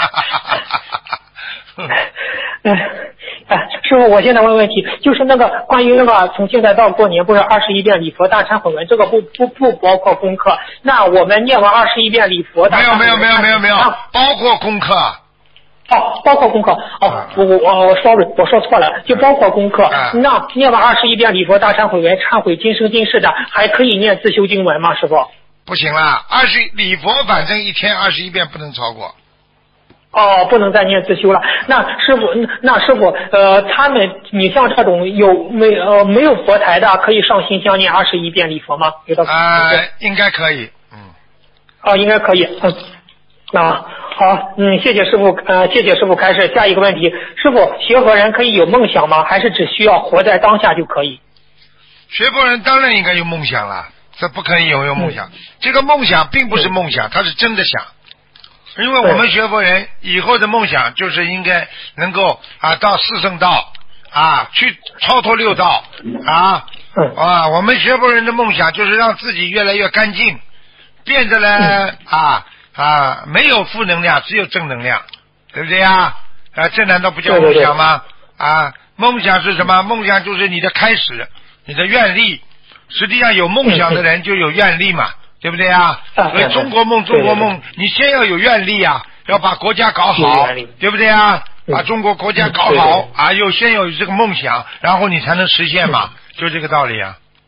[SPEAKER 12] 师傅，我现在问问题，就是那个关于那个从现在到过年不是21遍礼佛大忏悔文，这个不包括功课。那我们念完21遍礼佛大忏悔文
[SPEAKER 2] 没有，包括功课。
[SPEAKER 12] 包括功课。sorry， 我说错了，就包括功课。那念完21遍礼佛大忏悔文，忏悔今生今世的，还可以念自修经文吗？师傅？
[SPEAKER 2] 不行啦，礼佛反正一天21遍不能超过。
[SPEAKER 12] 不能再念自修了。那师傅，他们，你像这种没有佛台的，可以上新香念21遍礼佛吗？
[SPEAKER 2] 应该可以。
[SPEAKER 12] 应该可以。好，谢谢师傅开示。下一个问题，师傅，学佛人可以有梦想吗？还是只需要活在当下就可以？
[SPEAKER 2] 学佛人当然应该有梦想了，这不可以有梦想。这个梦想并不是梦想，它是真的想。因为我们学佛人以后的梦想就是应该能够到四圣道去超脱六道我们学佛人的梦想就是让自己越来越干净，变得呢没有负能量，只有正能量，对不对这难道不叫梦想吗？梦想是什么？梦想就是你的开始，你的愿力。实际上有梦想的人就有愿力嘛，对不对所以中国梦，你先要有愿力要把国家搞好，对不对把中国国家搞好先有这个梦想，然后你才能实现嘛，就这个道理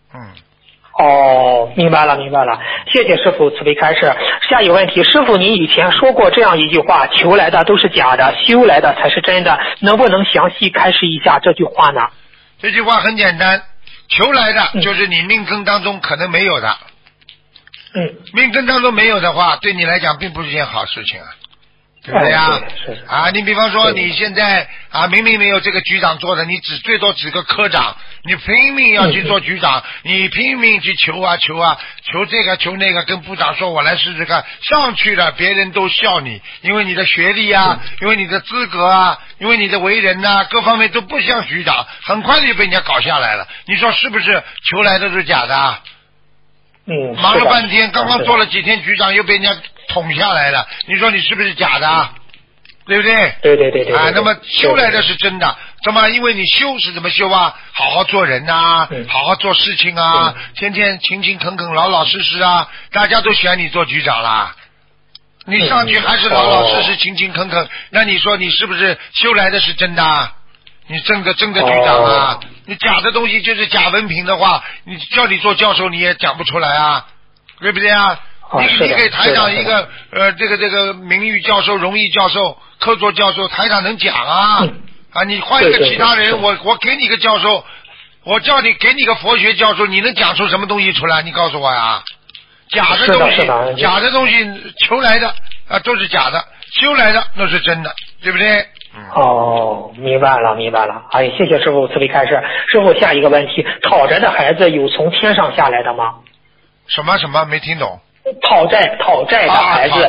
[SPEAKER 12] 明白了，谢谢师傅慈悲开示。下一个问题，师傅您以前说过这样一句话，求来的都是假的，修来的才是真的，能不能详细开示一下这句话呢？
[SPEAKER 2] 这句话很简单，求来的就是你命根当中可能没有的。命根当中没有的话，对你来讲并不是件好事情对不对你比方说你现在明明没有这个局长做的，你最多指个科长，你拼命要去做局长，你拼命去求这个求那个，跟部长说我来试试看，上去了别人都笑你，因为你的学历因为你的资格因为你的为人各方面都不像局长，很快就被人家搞下来了。你说是不是？求来的是假的忙了半天，刚刚做了几天局长又被人家捅下来了，你说你是不是假的对不对？
[SPEAKER 12] 对
[SPEAKER 2] 那么修来的是真的，怎么？因为你修是怎么修好好做人好好做事情天天勤勤恳恳老老实实大家都选你做局长啦，你上去还是老老实实勤勤恳恳，那你说你是不是修来的是真的你真的局长你假的东西就是假文凭的话，你叫你做教授你也讲不出来对不对你给台长一个这个名誉教授、荣誉教授、客座教授，台长能讲你换一个其他人，我给你个教授，我叫你给你个佛学教授，你能讲出什么东西出来？你告诉我假的东西求来的都是假的，修来的那是真的，对不对？
[SPEAKER 12] 明白了。谢谢师傅慈悲开示。师傅，下一个问题，讨债的孩子有从天上下来的吗？
[SPEAKER 2] 什么没听懂？
[SPEAKER 12] 讨债的孩子，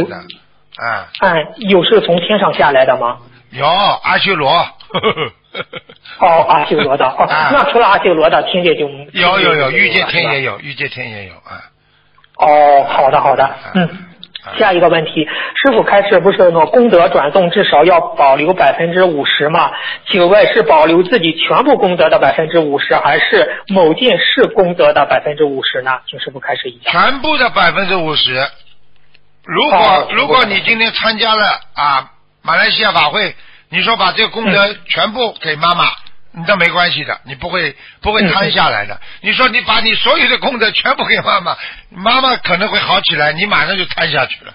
[SPEAKER 12] 有是从天上下来的吗？
[SPEAKER 2] 有阿修罗。
[SPEAKER 12] 阿修罗的那除了阿修罗的，天界就
[SPEAKER 2] 有，欲界天也有，
[SPEAKER 12] 好的。 下一个问题，师傅开始不是说功德转动至少要保留50%吗？请问是保留自己全部功德的50%，还是某件事功德的50%呢？请师傅开始一下。
[SPEAKER 2] 全部的50%。如果你今天参加了马来西亚法会，你说把这个功德全部给妈妈，那没关系的，你不会摊下来的。你说你把你所有的功德全部给妈妈，妈妈可能会好起来，你马上就摊下去了。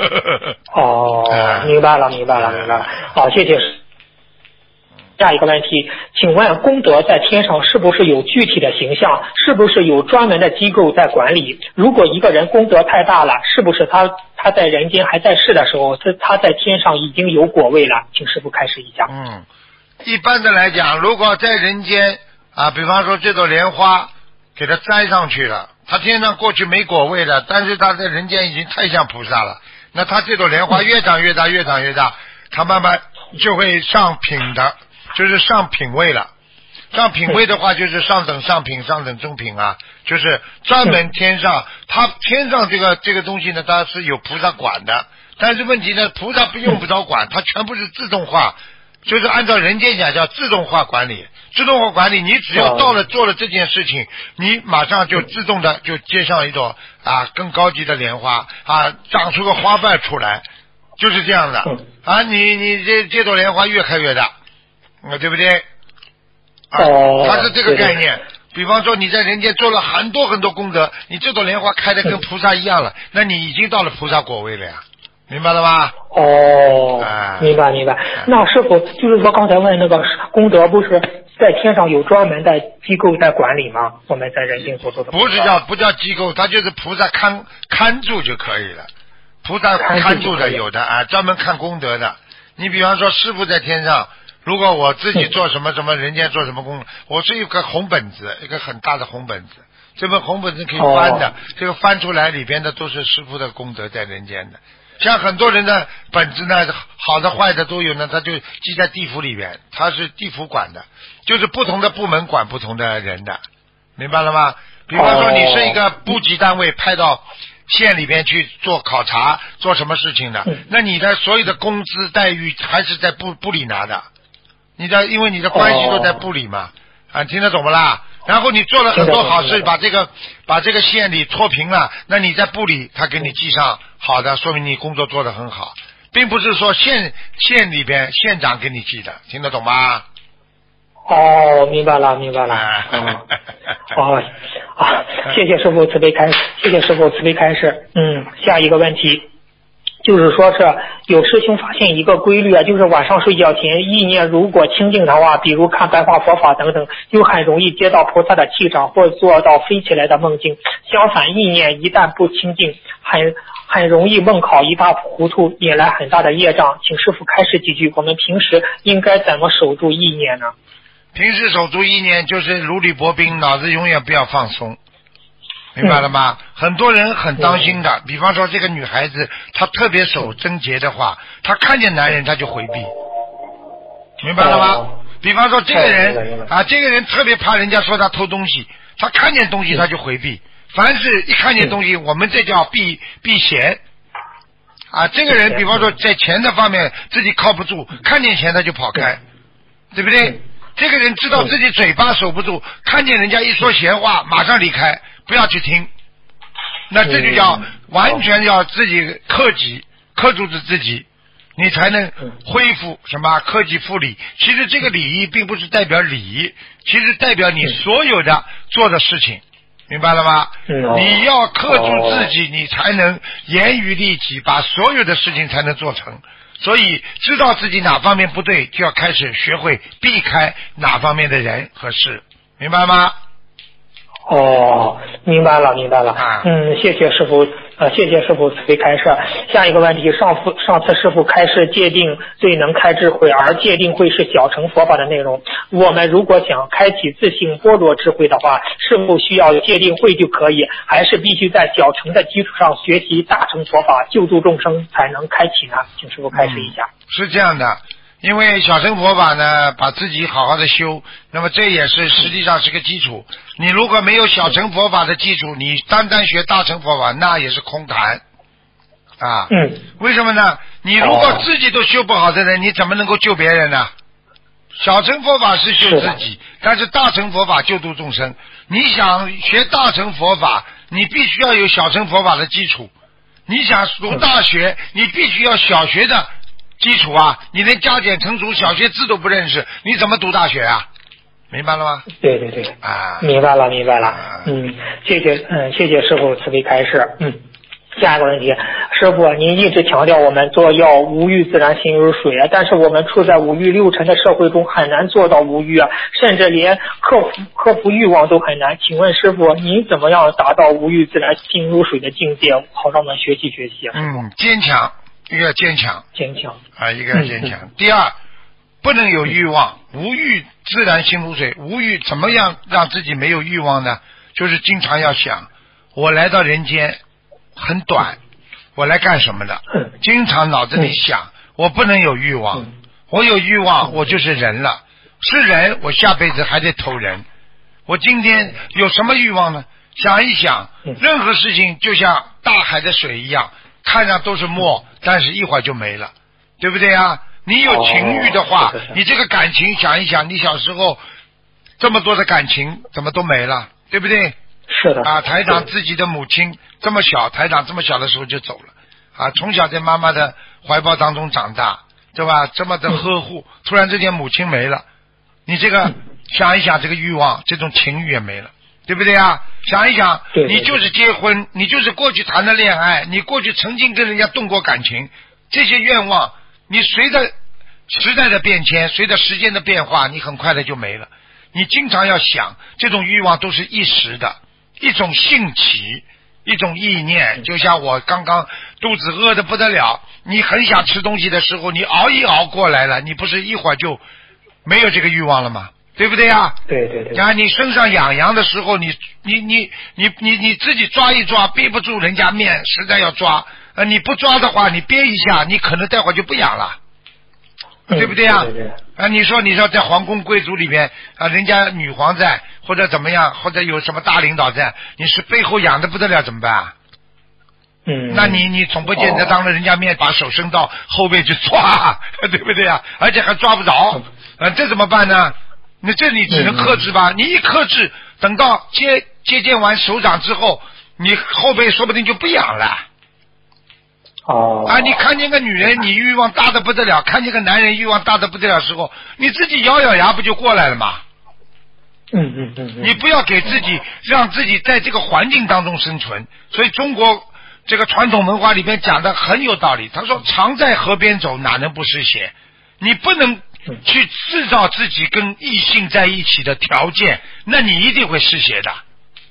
[SPEAKER 12] 明白了。好，谢谢。下一个问题，请问功德在天上是不是有具体的形象？是不是有专门的机构在管理？如果一个人功德太大了，是不是他在人间还在世的时候，他在天上已经有果位了？请师父开始一下。
[SPEAKER 2] 一般的来讲，如果在人间比方说这朵莲花给他栽上去了，他天上过去没果位了，但是他在人间已经太像菩萨了，那他这朵莲花越长越大，他慢慢就会上品的，就是上品位了。上品位的话就是上等上品、上等中品就是专门天上，他天上这个东西呢，它是有菩萨管的，但是问题呢，菩萨用不着管，它全部是自动化，就是按照人间讲叫自动化管理。自动化管理，你只要到了做了这件事情，你马上就自动的就接上一朵更高级的莲花长出个花瓣出来，就是这样的你这朵莲花越开越大，对不对？它是这个概念。比方说你在人间做了很多很多功德，你这朵莲花开的跟菩萨一样了，那你已经到了菩萨果位了呀，明白了吗？
[SPEAKER 12] 明白。那师傅就是说刚才问那个功德不是在天上有专门的机构在管理吗？我们在人间所做的
[SPEAKER 2] 不叫机构，它就是菩萨看住就可以了。菩萨看住的有的专门看功德的。你比方说师父在天上，如果我自己做什么人间做什么功，我是一个红本子，一个很大的红本子，这本红本子可以翻的，这个翻出来里边的都是师父的功德在人间的。像很多人的本子呢，好的坏的都有呢，他就记在地府里边，他是地府管的，就是不同的部门管不同的人的，明白了吗？比方说你是一个部级单位派到县里边去做考察，做什么事情的，那你的所有的工资待遇还是在部里拿的，因为你的关系都在部里嘛，听得懂不啦？然后你做了很多好事，把这个县里脱贫了，那你在部里他给你记上好的，说明你工作做得很好，并不是说县里边县长给你记的，听得懂吗？
[SPEAKER 12] 明白了。谢谢师父慈悲开示。下一个问题就是说是有师兄发现一个规律就是晚上睡觉前意念如果清净的话，比如看白话佛法等等，就很容易接到菩萨的气场或做到飞起来的梦境。相反，意念一旦不清净，很容易梦考一塌糊涂，引来很大的业障。请师父开示几句，我们平时应该怎么守住意念呢？
[SPEAKER 2] 平时守住意念就是如履薄冰，脑子永远不要放松，明白了吗？很多人很当心的，比方说这个女孩子她特别守贞洁的话，她看见男人她就回避，明白了吗？比方说这个人特别怕人家说他偷东西，他看见东西他就回避，凡是一看见东西我们这叫避嫌这个人比方说在钱的方面自己靠不住，看见钱他就跑开，对不对？这个人知道自己嘴巴守不住，看见人家一说闲话马上离开，不要去听，那这就叫完全要自己克住自己，你才能恢复什么克己复礼。其实这个礼仪并不是代表礼，其实代表你所有的做的事情，明白了吗？你要克住自己，你才能严于律己，把所有的事情才能做成。所以知道自己哪方面不对，就要开始学会避开哪方面的人和事，明白吗？
[SPEAKER 12] 明白了。谢谢师父慈悲开示。下一个问题，上次师父开示戒定最能开智慧，而戒定慧是小乘佛法的内容。我们如果想开启自性般若智慧的话，是否需要戒定慧就可以，还是必须在小乘的基础上学习大乘佛法，救助众生才能开启呢？请师父开示一下。
[SPEAKER 2] 是这样的，因为小乘佛法呢，把自己好好的修，那么这也是实际上是个基础。你如果没有小乘佛法的基础，你单单学大乘佛法，那也是空谈啊。为什么呢？你如果自己都修不好的人，你怎么能够救别人呢？小乘佛法是救自己，但是大乘佛法救度众生。你想学大乘佛法，你必须要有小乘佛法的基础。你想读大学，你必须要小学的基础啊！你连加减乘除小学字都不认识，你怎么读大学啊？明白了吗？
[SPEAKER 12] 对对对，明白了。谢谢师父慈悲开示。下一个问题，师父，您一直强调我们做要无欲自然心如水，但是我们处在五欲六尘的社会中，很难做到无欲，甚至连克服欲望都很难。请问师父，您怎么样达到无欲自然心如水的境界，好让我们学习？
[SPEAKER 2] 坚强，一个坚强一个坚强。第二，不能有欲望，无欲自然心如水。无欲怎么样让自己没有欲望呢？就是经常要想，我来到人间很短，我来干什么的？经常脑子里想，我不能有欲望，我有欲望我就是人了，是人我下辈子还得投人。我今天有什么欲望呢？想一想，任何事情就像大海的水一样，看上都是墨，但是一会儿就没了，对不对啊？你有情欲的话，你这个感情想一想，你小时候这么多的感情怎么都没了，对不对？
[SPEAKER 12] 是的
[SPEAKER 2] 台长自己的母亲这么小，台长这么小的时候就走了从小在妈妈的怀抱当中长大，对吧？这么的呵护，突然之间母亲没了，你这个想一想，这个欲望这种情欲也没了，对不对啊？想一想，你就是结婚，你就是过去谈的恋爱，你过去曾经跟人家动过感情，这些愿望你随着时代的变迁，随着时间的变化，你很快的就没了。你经常要想，这种欲望都是一时的，一种兴起，一种意念。就像我刚刚肚子饿得不得了，你很想吃东西的时候，你熬一熬过来了，你不是一会儿就没有这个欲望了吗？对不对啊？
[SPEAKER 12] 对。
[SPEAKER 2] 你身上痒痒的时候，你自己抓一抓，憋不住人家面，实在要抓，你不抓的话，你憋一下，你可能待会儿就不痒了。对不对啊？你说在皇宫贵族里面人家女皇在，或者怎么样，或者有什么大领导在，你是背后痒的不得了怎么办？那你总不见得当着人家面把手伸到后背去抓，对不对啊？而且还抓不着，这怎么办呢？那这你只能克制吧。你一克制，等到接见完首长之后，你后背说不定就不痒了。你看见个女人你欲望大的不得了，看见个男人欲望大的不得了的时候，你自己咬咬牙不就过来了吗？你不要给自己让自己在这个环境当中生存。所以中国这个传统文化里面讲的很有道理，他说常在河边走，哪能不湿鞋？你不能去制造自己跟异性在一起的条件，那你一定会湿鞋的。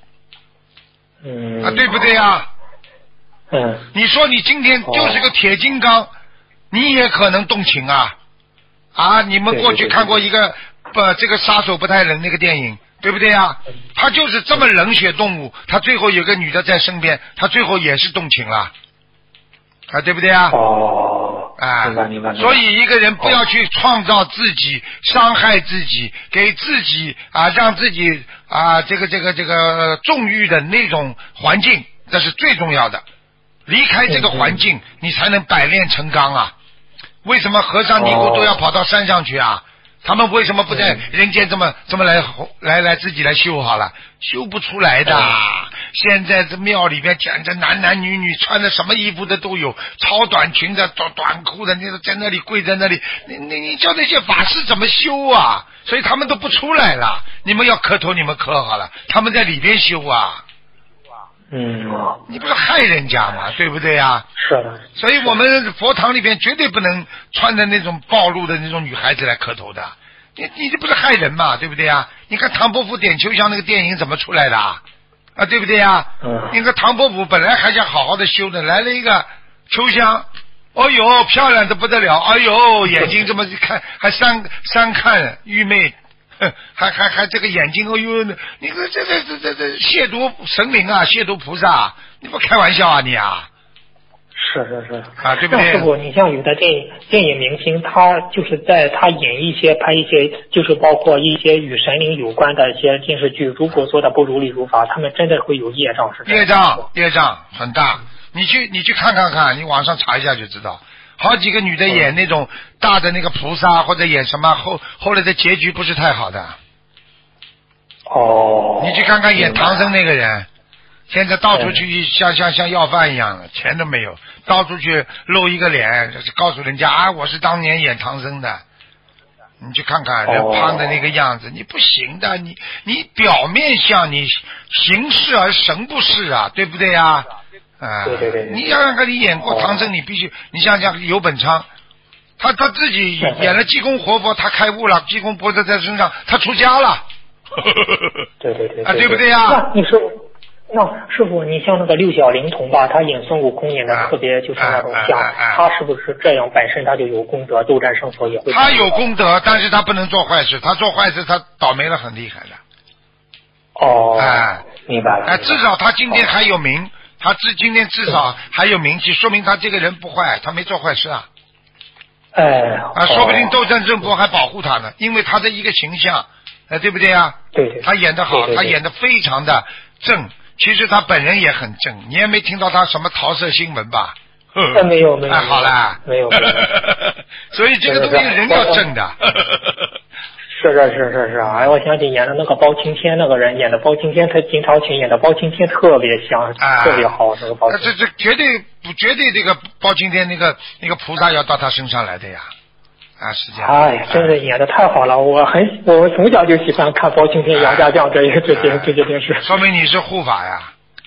[SPEAKER 2] 对不对啊？你说你今天就是个铁金刚，你也可能动情你们过去看过一个这个杀手不太冷那个电影，对不对啊？他就是这么冷血动物，他最后有个女的在身边，他最后也是动情了对不对啊？
[SPEAKER 12] 明白。
[SPEAKER 2] 所以一个人不要去创造自己，伤害自己，给自己让自己这个纵欲的那种环境，这是最重要的。离开这个环境，你才能百炼成钢为什么和尚尼姑都要跑到山上去他们为什么不在人间这么来自己来修好了？修不出来的。现在这庙里边讲着男女穿的什么衣服的都有，超短裙的、短裤的，你在那里跪在那里，你叫那些法师怎么修所以他们都不出来了。你们要磕头，你们磕好了，他们在里边修你不是害人家吗？对不对啊？
[SPEAKER 12] 是的。
[SPEAKER 2] 所以我们佛堂里边绝对不能穿的那种暴露的那种女孩子来磕头的。你这不是害人嘛？对不对啊？你看唐伯虎点秋香那个电影怎么出来的对不对啊？那个唐伯虎本来还想好好的修的，来了一个秋香，漂亮的不得了，眼睛这么一看还三看愚昧。还这个眼睛你这亵渎神明亵渎菩萨，你不开玩笑你
[SPEAKER 12] 是
[SPEAKER 2] 对不对？
[SPEAKER 12] 师傅，你像有的电影明星，他就是在他拍一些就是包括一些与神灵有关的一些电视剧，如果做的不如理如法，他们真的会有业障，是吧？
[SPEAKER 2] 业障很大。 你去看看，你网上查一下就知道，好几个女的演那种大的那个菩萨或者演什么后来的结局不是太好的。
[SPEAKER 12] 哦。
[SPEAKER 2] 你去看看演唐僧那个人，现在到处去像要饭一样的，钱都没有，到处去露一个脸，告诉人家啊我是当年演唐僧的。你去看看人胖的那个样子，你不行的，你表面像，你形势而神不是啊，对不对啊？
[SPEAKER 12] 对。
[SPEAKER 2] 你想想看，你演过唐僧，你必须，你想想游本昌，他自己演了济公活佛，他开悟了，济公脖子在身上，他出家了。
[SPEAKER 12] 对。
[SPEAKER 2] 啊，对不对啊？
[SPEAKER 12] 那你说。那师傅，你像那个六小龄童吧，他演孙悟空演的特别就是那种像，他是不是这样本身他就有功德，斗战胜佛也会？
[SPEAKER 2] 他有功德，但是他不能做坏事，他做坏事他倒霉了很厉害的。
[SPEAKER 12] 哦，明白了。
[SPEAKER 2] 至少他今天还有名，今天至少还有名气，说明他这个人不坏，他没做坏事啊。说不定斗战胜佛还保护他呢，因为他的一个形象，对不对啊？
[SPEAKER 12] 对。
[SPEAKER 2] 他演得好，他演得非常的正。其实他本人也很正，你也没听到他什么桃色新闻吧？
[SPEAKER 12] 没有。
[SPEAKER 2] 好了，
[SPEAKER 12] 没有。
[SPEAKER 2] 所以这个东西人要正的。
[SPEAKER 12] 是。哎，我想起演的那个包青天那个人演的包青天，他金朝群演的包青天特别像，特别好那个包青天。
[SPEAKER 2] 这绝对这个包青天那个菩萨要到他身上来的呀。是这样。
[SPEAKER 12] 哎，真的演的太好了，我从小就喜欢看包青天、杨家将这些电视。
[SPEAKER 2] 说明你是护法呀，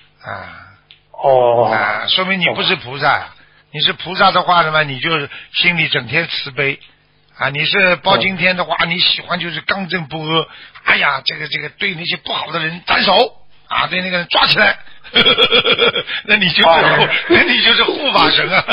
[SPEAKER 2] 说明你不是菩萨呀。你是菩萨的话呢，你就心里整天慈悲啊。你是包青天的话，你喜欢就是刚正不阿。哎呀，这个对那些不好的人斩首啊，对那个人抓起来。那你就是护法神啊。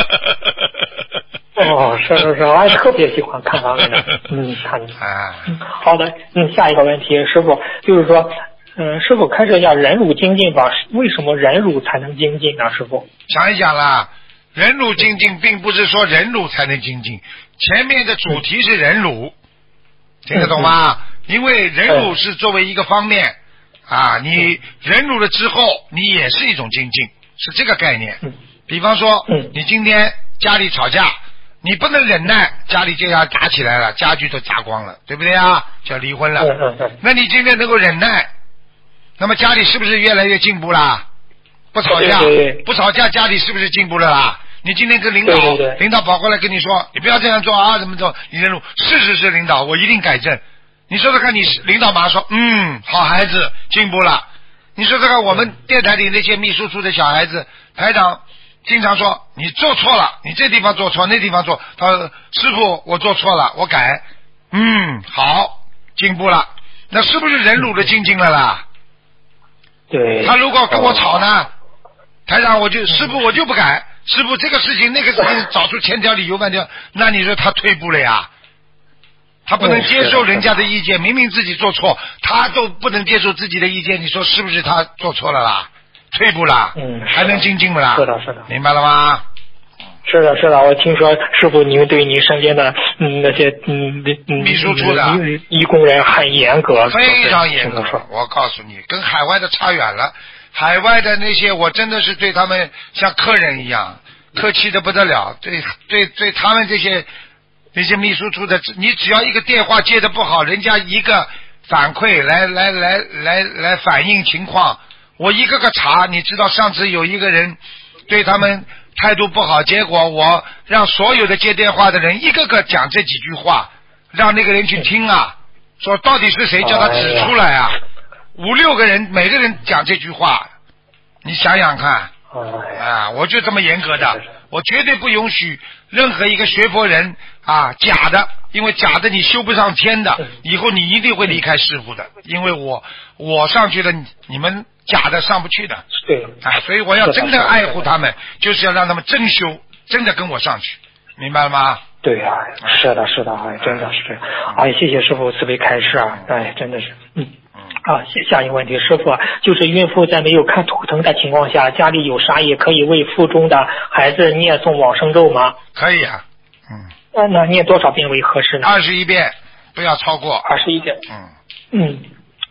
[SPEAKER 12] 是，我也特别喜欢看他们的，看。好的，下一个问题，师傅就是说，师傅开设一下忍辱精进吧？为什么忍辱才能精进呢？师傅
[SPEAKER 2] 想一想啦，忍辱精进并不是说忍辱才能精进，前面的主题是忍辱，听得懂吗？因为忍辱是作为一个方面啊，你忍辱了之后，你也是一种精进，是这个概念。比方说，你今天家里吵架。你不能忍耐，家里就要打起来了，家具都砸光了，对不对啊？就要离婚了。那你今天能够忍耐，那么家里是不是越来越进步啦？不吵架，家里是不是进步了啦？你今天跟领导跑过来跟你说，你不要这样做啊，怎么做？你忍辱，是领导，我一定改正。你说说看，你领导马上说，好孩子，进步了。你说说看，我们电台里那些秘书处的小孩子，台长。经常说你做错了，你这地方做错，那地方做。他说师傅，我做错了，我改。好，进步了。那是不是忍辱的精进了啦？
[SPEAKER 12] 对。
[SPEAKER 2] 他如果跟我吵呢，台长师傅我就不改，师傅这个事情那个事情找出千条理由万条，那你说他退步了呀？他不能接受人家的意见，明明自己做错，他都不能接受自己的意见，你说是不是他做错了啦？退步了，还能精进不啦？
[SPEAKER 12] 是的，
[SPEAKER 2] 明白了吗？
[SPEAKER 12] 是的，我听说师傅您对您身边的那些
[SPEAKER 2] 秘书处的
[SPEAKER 12] 义工人很严格，
[SPEAKER 2] 非常严格。我告诉你，跟海外的差远了。海外的那些，我真的是对他们像客人一样，客气的不得了。对他们这些秘书处的，你只要一个电话接的不好，人家一个反馈来反映情况。我一个个查，你知道上次有一个人对他们态度不好，结果我让所有的接电话的人一个个讲这几句话，让那个人去听啊，说到底是谁叫他指出来啊，5、6个人每个人讲这句话，你想想看我就这么严格的，我绝对不允许任何一个学佛人假的，因为假的你修不上天的，以后你一定会离开师父的，因为我上去了，你们假的上不去的。
[SPEAKER 12] 对。
[SPEAKER 2] 所以我要真的爱护他们，就是要让他们真修，真的跟我上去，明白了吗？
[SPEAKER 12] 对啊，是的，真的是这样。谢谢师父慈悲开示啊，真的是。下一个问题，师傅，就是孕妇在没有看图腾的情况下，家里有杀业，可以为腹中的孩子念诵往生咒吗？
[SPEAKER 2] 可以啊。
[SPEAKER 12] 那念多少遍为合适呢？
[SPEAKER 2] 21遍，不要超过。
[SPEAKER 12] 21遍。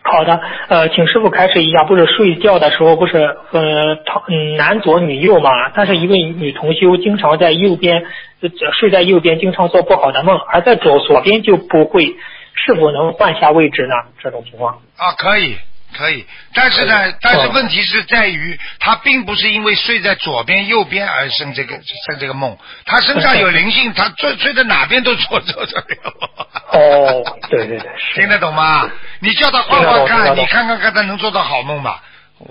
[SPEAKER 12] 好的，请师傅开示一下，不是睡觉的时候不是男左女右嘛？但是一位女同修经常在右边睡在右边，经常做不好的梦，而在左边就不会，是否能换下位置呢？这种情况
[SPEAKER 2] 啊，可以，但是呢，问题是在于他并不是因为睡在左边右边而生这个梦，他身上有灵性，他睡在哪边都做这个。
[SPEAKER 12] 哦，对，
[SPEAKER 2] 听得懂吗？你叫他换换看，你看他能做到好梦吧？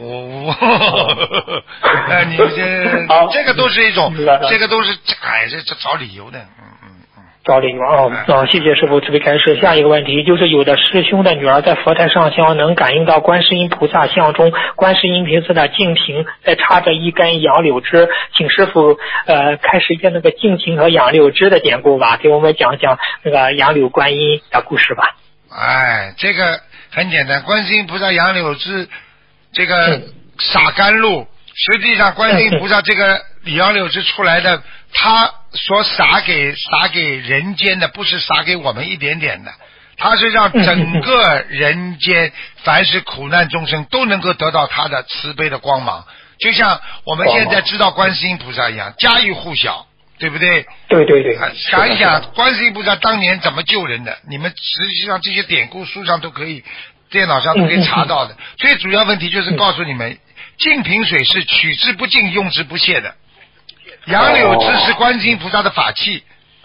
[SPEAKER 2] 你这个都是一种，这个都是这找理由的，
[SPEAKER 12] 找理由谢谢师傅慈悲开示。下一个问题就是有的师兄的女儿在佛台上香，能感应到观世音菩萨像中观世音菩萨的净瓶在插着一根杨柳枝，请师傅开始一下那个净瓶和杨柳枝的典故吧，给我们讲讲那个杨柳观音的故事吧。
[SPEAKER 2] 这个很简单，观世音菩萨杨柳枝这个洒甘露，实际上观世音菩萨这个杨柳枝出来的，他所洒给人间的，不是洒给我们一点点的，他是让整个人间凡是苦难众生都能够得到他的慈悲的光芒，就像我们现在知道观世音菩萨一样，家喻户晓，对不对？
[SPEAKER 12] 对，
[SPEAKER 2] 想一想观世音菩萨当年怎么救人的，你们实际上这些典故书上都可以，电脑上都可以查到的。最主要问题就是告诉你们，净瓶水是取之不尽用之不懈的，杨柳枝是观世音菩萨的法器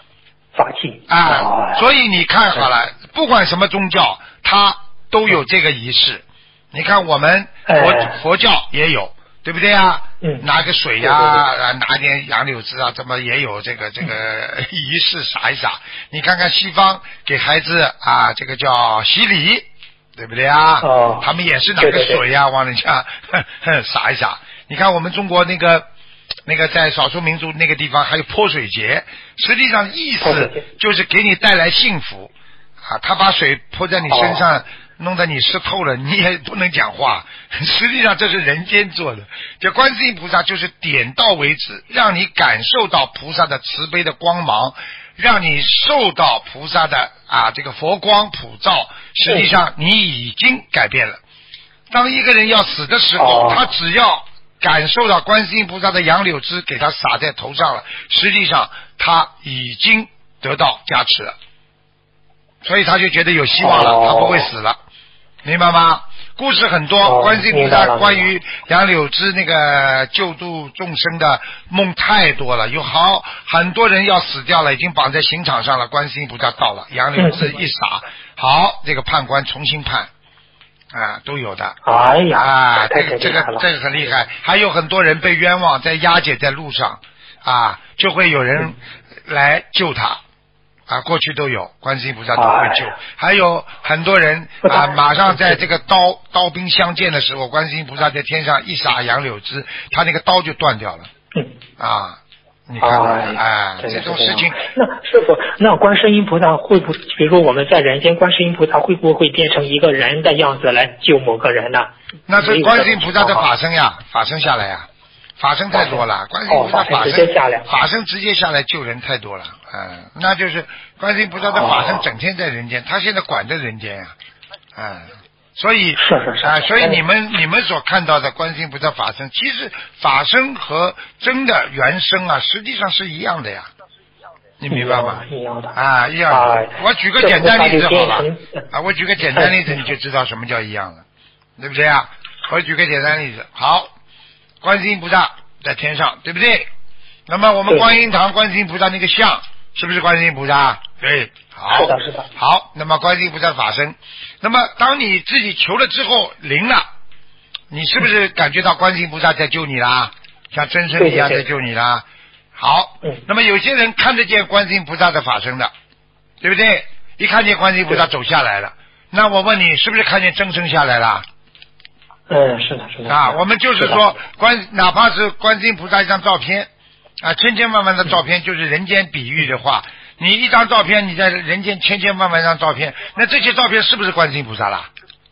[SPEAKER 2] 所以你看好了，不管什么宗教它都有这个仪式。你看我们佛教也有，对不对啊？拿个水拿点杨柳枝怎么也有这个仪式洒一洒。你看看西方给孩子这个叫洗礼，对不对啊？他们也是拿个水往人家洒一洒。你看我们中国那个在少数民族那个地方还有泼水节，实际上意思就是给你带来幸福他把水泼在你身上，弄得你湿透了，你也不能讲话。实际上这是人间做的，这观世音菩萨就是点到为止，让你感受到菩萨的慈悲的光芒，让你受到菩萨的这个佛光普照。实际上你已经改变了。当一个人要死的时候，他只要感受到观世音菩萨的杨柳枝给他洒在头上了，实际上他已经得到加持了，所以他就觉得有希望了，他不会死了，明白吗？故事很多，观世音菩萨关于杨柳枝那个救度众生的梦太多了，有很多人要死掉了，已经绑在刑场上了，观世音菩萨到了，杨柳枝一洒，好，这个判官重新判都有的。这个很厉害。还有很多人被冤枉，在押解在路上就会有人来救他过去都有，观世音菩萨都会救。还有很多人马上在这个刀兵相见的时候，观世音菩萨在天上一洒杨柳枝，他那个刀就断掉了你看这种事情。
[SPEAKER 12] 那师傅，那观世音菩萨会不，比如说我们在人间，观世音菩萨会不会变成一个人的样子来救某个人呢？
[SPEAKER 2] 那是观世音菩萨的法身法身下来法身太多了，观世音菩萨法身直接下来救人太多了那就是观世音菩萨的法身整天在人间，他现在管着人间所以所以你们所看到的观世音菩萨法身，其实法身和真的原生实际上是一样的呀，你明白吗？
[SPEAKER 12] 一样的
[SPEAKER 2] 一样的。我举个简单例子好了我举个简单例子你就知道什么叫一样了，对不对我举个简单例子，好，观世音菩萨在天上，对不对？那么我们观音堂观世音菩萨那个像是不是观世音菩萨？对，好，
[SPEAKER 12] 是的。
[SPEAKER 2] 好，那么观世音菩萨法身，那么当你自己求了之后灵了，你是不是感觉到观世音菩萨在救你啦？像真身一样在救你啦？好，那么有些人看得见观世音菩萨的法身的，对不对？一看见观世音菩萨走下来了，那我问你，是不是看见真身下来了？
[SPEAKER 12] 是的
[SPEAKER 2] 我们就是说哪怕是观世音菩萨一张照片千千万万的照片，就是人间比喻的话，你一张照片，你在人间千千万万张照片，那这些照片是不是观世音菩萨啦？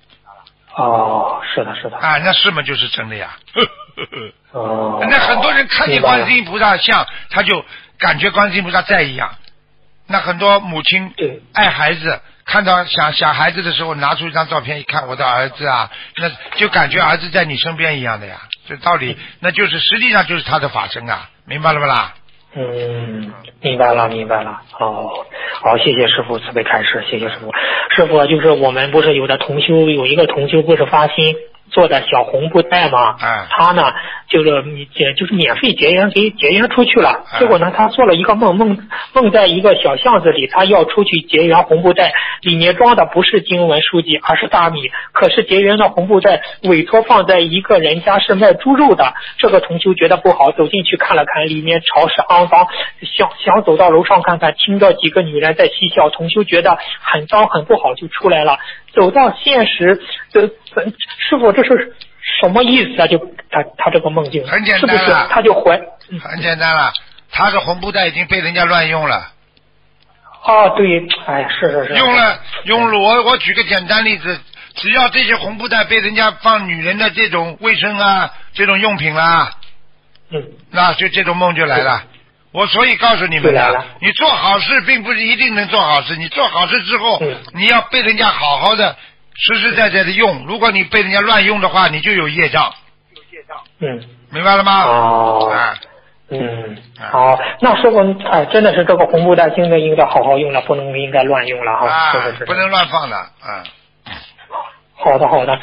[SPEAKER 12] 是的
[SPEAKER 2] 那是吗？就是真的呀那很多人看见观世音菩萨像，他就感觉观世音菩萨在一样。那很多母亲爱孩子看到小孩子的时候，拿出一张照片一看，我的儿子啊，那就感觉儿子在你身边一样的呀。这道理，那就是实际上就是他的法身啊，明白了不啦？
[SPEAKER 12] 明白了。好，谢谢师父慈悲开示，谢谢师父。师父，就是我们不是有的同修，有一个同修不是发心做的小红布袋吗？他呢就是免费结缘出去了。结果呢，他做了一个梦在一个小巷子里，他要出去结缘红布袋，里面装的不是经文书籍，而是大米。可是结缘的红布袋委托放在一个人家是卖猪肉的。这个同修觉得不好，走进去看了看，里面潮湿肮脏，想走到楼上看看，听到几个女人在嬉笑，同修觉得很脏很不好，就出来了。走到现实，师父这是什么意思啊？就他这个梦境
[SPEAKER 2] 很简单了，
[SPEAKER 12] 是不是他就
[SPEAKER 2] 很简单了，他的红布袋已经被人家乱用了。
[SPEAKER 12] 对，哎，是
[SPEAKER 2] 用了。我举个简单例子，只要这些红布袋被人家放女人的这种卫生啊，这种用品啦，那就这种梦就来了。我所以告诉你们的，你做好事并不是一定能做好事，你做好事之后，你要被人家好好的实实在在的用，如果你被人家乱用的话，你就有业障。明白了吗？
[SPEAKER 12] 好，那师傅，真的是这个红布袋现在应该好好用了，不应该乱用了哈。
[SPEAKER 2] 不能乱放的。
[SPEAKER 12] 好的。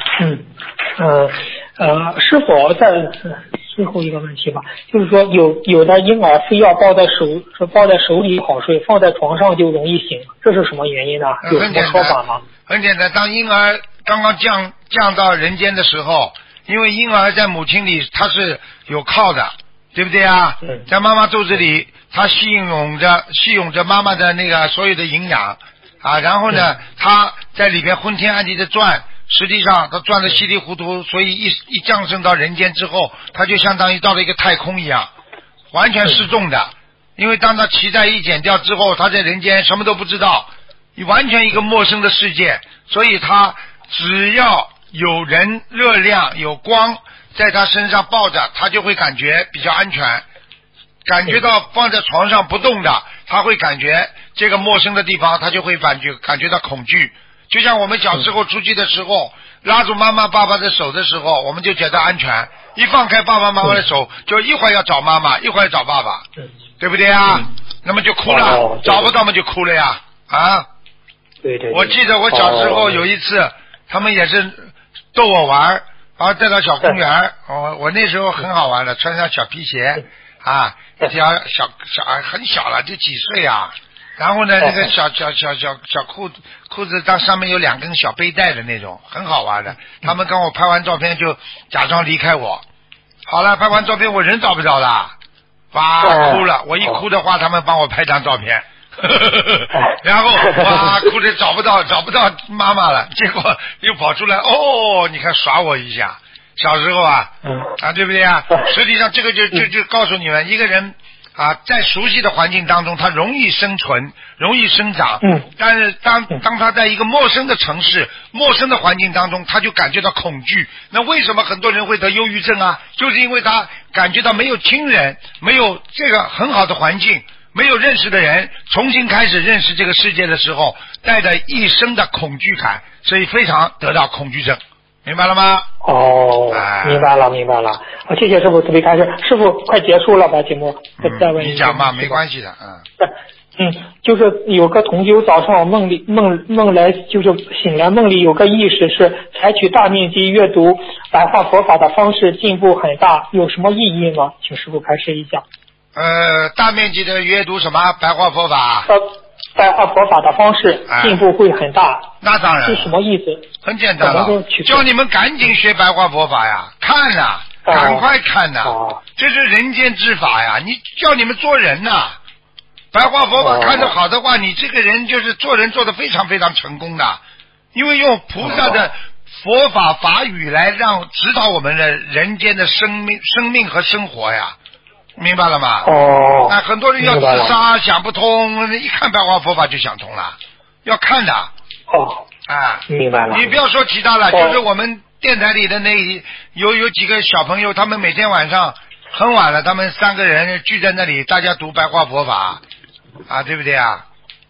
[SPEAKER 12] 是否在最后一个问题吧，就是说有的婴儿非要抱在手里好睡，放在床上就容易醒，这是什么原因呢？有什么说法吗？
[SPEAKER 2] 很简单，当婴儿刚刚降到人间的时候，因为婴儿在母亲里他是有靠的，对不对啊？在妈妈肚子里，他吸涌着妈妈的那个所有的营养啊，然后呢，他在里边昏天暗地的转。实际上他转得稀里糊涂，所以一降生到人间之后，他就相当于到了一个太空一样，完全失重的。因为当他脐带一剪掉之后，他在人间什么都不知道，完全一个陌生的世界，所以他只要有人热量有光在他身上抱着，他就会感觉比较安全，感觉到放在床上不动的，他会感觉这个陌生的地方，他就会感觉到恐惧。就像我们小时候出去的时候，拉住妈妈爸爸的手的时候，我们就觉得安全，一放开爸爸妈妈的手，就一会儿要找妈妈，一会儿要找爸爸，对不对啊？那么就哭了，找不到嘛就哭了呀。
[SPEAKER 12] 对。
[SPEAKER 2] 我记得我小时候有一次，他们也是逗我玩，然后带到小公园，我那时候很好玩的，穿上小皮鞋一条小很小了，就几岁啊。然后呢，那个小裤子上面有2根小背带的那种，很好玩的。他们跟我拍完照片就假装离开我。好了，拍完照片我人找不着了，哭了。我一哭的话，他们帮我拍张照片，然后哭着找不到妈妈了，结果又跑出来，你看耍我一下。小时候对不对啊？实际上这个就告诉你们，一个人。在熟悉的环境当中，他容易生存，容易生长。但是当他在一个陌生的城市、陌生的环境当中，他就感觉到恐惧。那为什么很多人会得忧郁症啊？就是因为他感觉到没有亲人，没有这个很好的环境，没有认识的人，重新开始认识这个世界的时候，带着一生的恐惧感，所以非常得到恐惧症。明白了吗？
[SPEAKER 12] 明白了。谢谢师傅慈悲开示。师傅快结束了吧节目？再问一下。
[SPEAKER 2] 你讲吧，没关系的。
[SPEAKER 12] 就是有个同修早上梦来，就是醒来梦里有个意识是采取大面积阅读白话佛法的方式，进步很大，有什么意义吗？请师傅开示一下。
[SPEAKER 2] 大面积的阅读什么白话佛法？
[SPEAKER 12] 白话佛法的方式进步会很大。
[SPEAKER 2] 那当然。
[SPEAKER 12] 是什么意思？
[SPEAKER 2] 很简单了，叫你们赶紧学白话佛法呀，看呐，赶快看呐，这是人间之法呀，你叫你们做人呐。白话佛法看得好的话，你这个人就是做人做得非常非常成功的，因为用菩萨的佛法法语来指导我们的人间的生命和生活呀。明白了吗？很多人要自杀想不通，一看白话佛法就想通了，要看的。
[SPEAKER 12] 明白了。
[SPEAKER 2] 你不要说其他了，就是我们电台里的有几个小朋友，他们每天晚上很晚了，他们3个人聚在那里，大家读白话佛法对不对啊？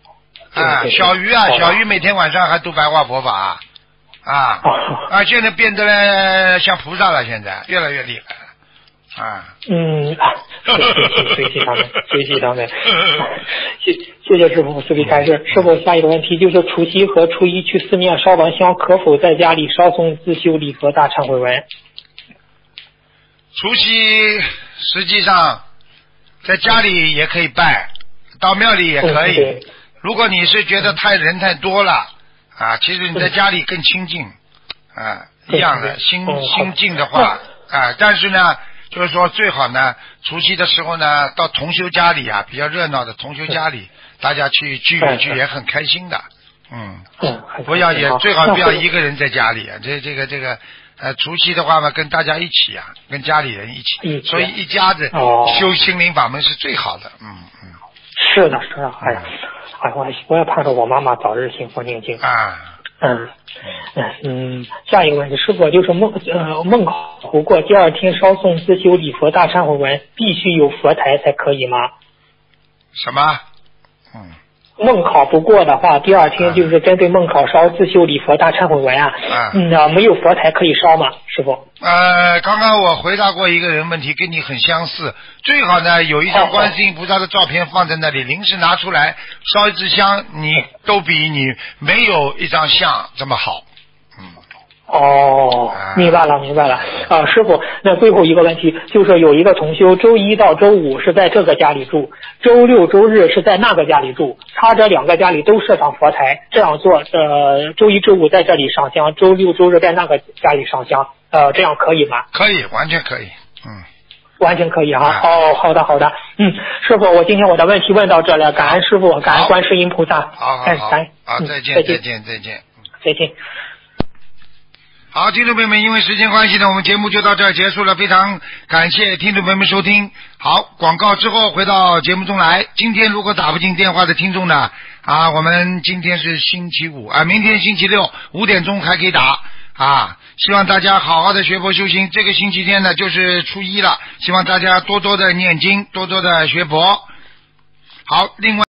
[SPEAKER 2] 小鱼小鱼每天晚上还读白话佛法现在变得像菩萨了，现在越来越厉害了。
[SPEAKER 12] 学习他们，学习他们。谢谢师傅慈悲开示。师傅，下一个问题就是除夕和初一去寺庙烧完香，可否在家里烧诵自修礼佛大忏悔文？
[SPEAKER 2] 除夕实际上在家里也可以拜，到庙里也可以。如果你是觉得人太多了其实你在家里更清净一样的心静的话但是呢就是说最好呢除夕的时候呢到同修家里比较热闹的同修家里大家去聚一聚也很开心的最好不要一个人在家里这个除夕的话嘛跟大家一起跟家里人一起所以一家子修心灵法门是最好的
[SPEAKER 12] 是的我也盼着我妈妈早日信佛念经下一个问题，师傅就是梦考过第二天烧诵自修礼佛大忏悔文必须有佛台才可以吗？
[SPEAKER 2] 什么？
[SPEAKER 12] 梦考不过的话，第二天就是针对梦考烧自修礼佛大忏悔文没有佛台可以烧吗？师傅？
[SPEAKER 2] 刚刚我回答过一个人问题，跟你很相似。最好呢有一张观世音菩萨的照片放在那里，临时拿出来烧一支香，你都比你没有一张像这么好。
[SPEAKER 12] 明白了师傅，那最后一个问题就是有一个同修周一到周五是在这个家里住，周六周日是在那个家里住，他这两个家里都设上佛台，这样做周一周五在这里上香，周六周日在那个家里上香这样可以吗？
[SPEAKER 2] 可以，完全可以
[SPEAKER 12] 完全可以好的师傅，我今天我的问题问到这了，感恩师傅，感恩观世音菩萨。
[SPEAKER 2] 好再见。好，听众朋友们，因为时间关系呢，我们节目就到这儿结束了。非常感谢听众朋友们收听。好，广告之后回到节目中来。今天如果打不进电话的听众呢，我们今天是星期五明天星期六5点钟还可以打希望大家好好的学佛修心。这个星期天呢就是初一了，希望大家多多的念经，多多的学佛。好，另外